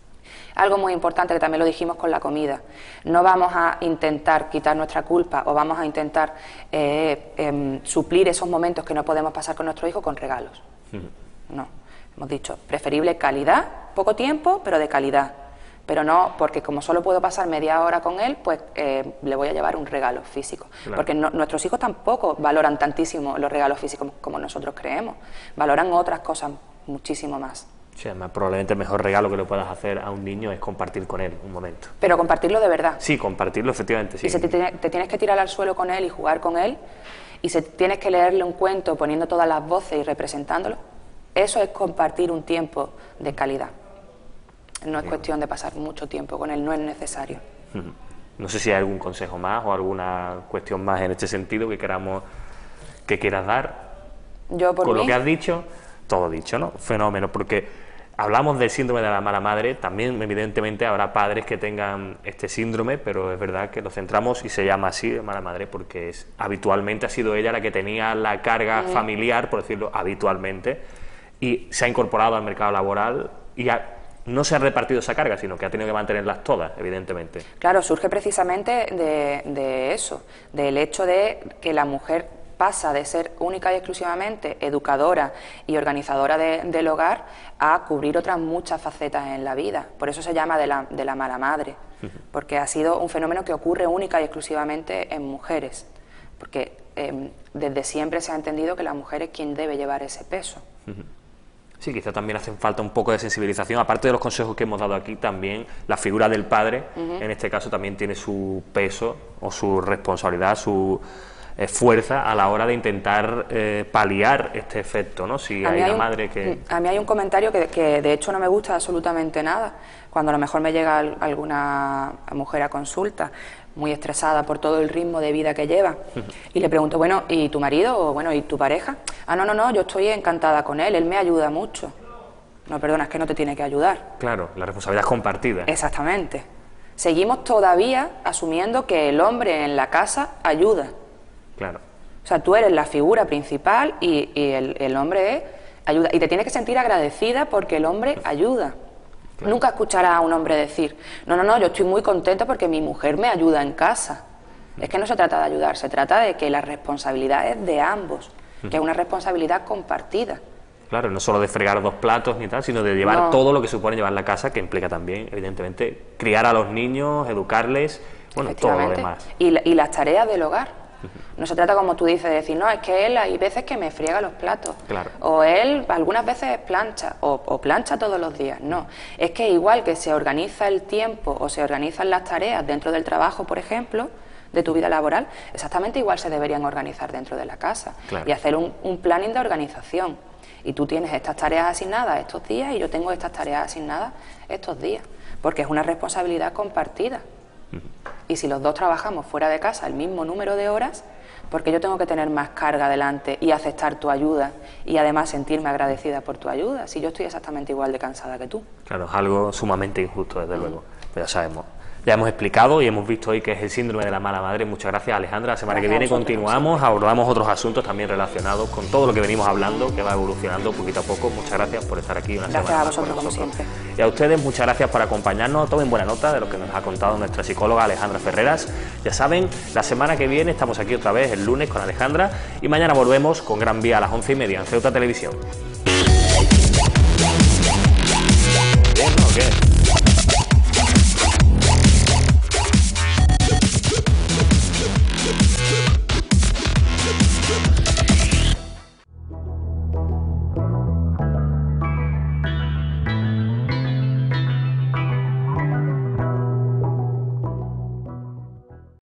Speaker 15: Algo muy importante que también lo dijimos con la comida, no vamos a intentar quitar nuestra culpa o vamos a intentar eh, eh, suplir esos momentos que no podemos pasar con nuestro hijo con regalos. No, hemos dicho, preferible calidad, poco tiempo, pero de calidad. Pero no, porque como solo puedo pasar media hora con él, pues eh, le voy a llevar un regalo físico. Claro. Porque no, nuestros hijos tampoco valoran tantísimo los regalos físicos como nosotros creemos. Valoran otras cosas muchísimo más.
Speaker 4: Sí, además, probablemente el mejor regalo que le puedas hacer a un niño es compartir con él un momento.
Speaker 15: Pero compartirlo de verdad.
Speaker 4: Sí, compartirlo efectivamente, sí.
Speaker 15: Y si te, te tienes que tirar al suelo con él y jugar con él, y si tienes que leerle un cuento poniendo todas las voces y representándolo, eso es compartir un tiempo de calidad. No es cuestión de pasar mucho tiempo con él, no es necesario.
Speaker 4: No sé si hay algún consejo más o alguna cuestión más en este sentido que queramos que quieras dar.
Speaker 15: Yo por
Speaker 4: Con
Speaker 15: mí,
Speaker 4: lo que has dicho, todo dicho, ¿no? Fenómeno, porque hablamos del síndrome de la mala madre, también evidentemente habrá padres que tengan este síndrome, pero es verdad que lo centramos y se llama así de mala madre porque es, habitualmente ha sido ella la que tenía la carga mm. familiar, por decirlo habitualmente, y se ha incorporado al mercado laboral y ha, no se ha repartido esa carga, sino que ha tenido que mantenerlas todas, evidentemente.
Speaker 15: Claro, surge precisamente de, de eso, del hecho de que la mujer pasa de ser única y exclusivamente educadora y organizadora de, del hogar a cubrir otras muchas facetas en la vida. Por eso se llama de la, de la mala madre, porque ha sido un fenómeno que ocurre única y exclusivamente en mujeres, porque eh, desde siempre se ha entendido que la mujer es quien debe llevar ese peso.
Speaker 4: Sí, quizá también hacen falta un poco de sensibilización, aparte de los consejos que hemos dado aquí, también la figura del padre, uh-huh. en este caso también tiene su peso o su responsabilidad, su eh, fuerza a la hora de intentar eh, paliar este efecto, ¿no? Si hay una un, madre que...
Speaker 15: A mí hay un comentario que, que de hecho no me gusta absolutamente nada, cuando a lo mejor me llega alguna mujer a consulta muy estresada por todo el ritmo de vida que lleva, y le pregunto, bueno, ¿y tu marido? O bueno, ¿y tu pareja? Ah, no, no, no, yo estoy encantada con él, él me ayuda mucho. No, perdona, es que no te tiene que ayudar.
Speaker 4: Claro, la responsabilidad es compartida.
Speaker 15: Exactamente. Seguimos todavía asumiendo que el hombre en la casa ayuda.
Speaker 4: Claro.
Speaker 15: O sea, tú eres la figura principal y, y el, el hombre es, ayuda. Y te tienes que sentir agradecida porque el hombre ayuda. Claro. Nunca escucharás a un hombre decir, no, no, no, yo estoy muy contento porque mi mujer me ayuda en casa. Es que no se trata de ayudar, se trata de que la responsabilidad es de ambos, que es una responsabilidad compartida.
Speaker 4: Claro, no solo de fregar dos platos ni tal, sino de llevar no. todo lo que supone llevar la casa, que implica también, evidentemente, criar a los niños, educarles, bueno, todo lo demás.
Speaker 15: Y, y las tareas del hogar. No se trata, como tú dices, de decir, no, es que él hay veces que me friega los platos,
Speaker 4: claro.
Speaker 15: o él algunas veces plancha, o, o plancha todos los días. No, es que igual que se organiza el tiempo o se organizan las tareas dentro del trabajo, por ejemplo, de tu vida laboral, exactamente igual se deberían organizar dentro de la casa,
Speaker 4: claro.
Speaker 15: y hacer un, un planning de organización. Y tú tienes estas tareas asignadas estos días y yo tengo estas tareas asignadas estos días, porque es una responsabilidad compartida. Y si los dos trabajamos fuera de casa el mismo número de horas, porque yo tengo que tener más carga delante y aceptar tu ayuda y además sentirme agradecida por tu ayuda, si yo estoy exactamente igual de cansada que tú.
Speaker 4: Claro, es algo sumamente injusto, desde mm. luego, pero ya sabemos. Ya hemos explicado y hemos visto hoy que es el síndrome de la mala madre. Muchas gracias, Alejandra. La semana
Speaker 15: gracias
Speaker 4: que viene continuamos, abordamos otros asuntos también relacionados con todo lo que venimos hablando, que va evolucionando poquito a poco. Muchas gracias por estar aquí una
Speaker 15: gracias
Speaker 4: semana
Speaker 15: a
Speaker 4: más
Speaker 15: vosotros,
Speaker 4: con nosotros.
Speaker 15: Como siempre.
Speaker 4: Y a ustedes, muchas gracias por acompañarnos. Tomen buena nota de lo que nos ha contado nuestra psicóloga Alejandra Ferreras. Ya saben, la semana que viene estamos aquí otra vez, el lunes, con Alejandra, y mañana volvemos con Gran Vía a las once y media en Ceuta Televisión. ¿Bien, no? ¿Qué?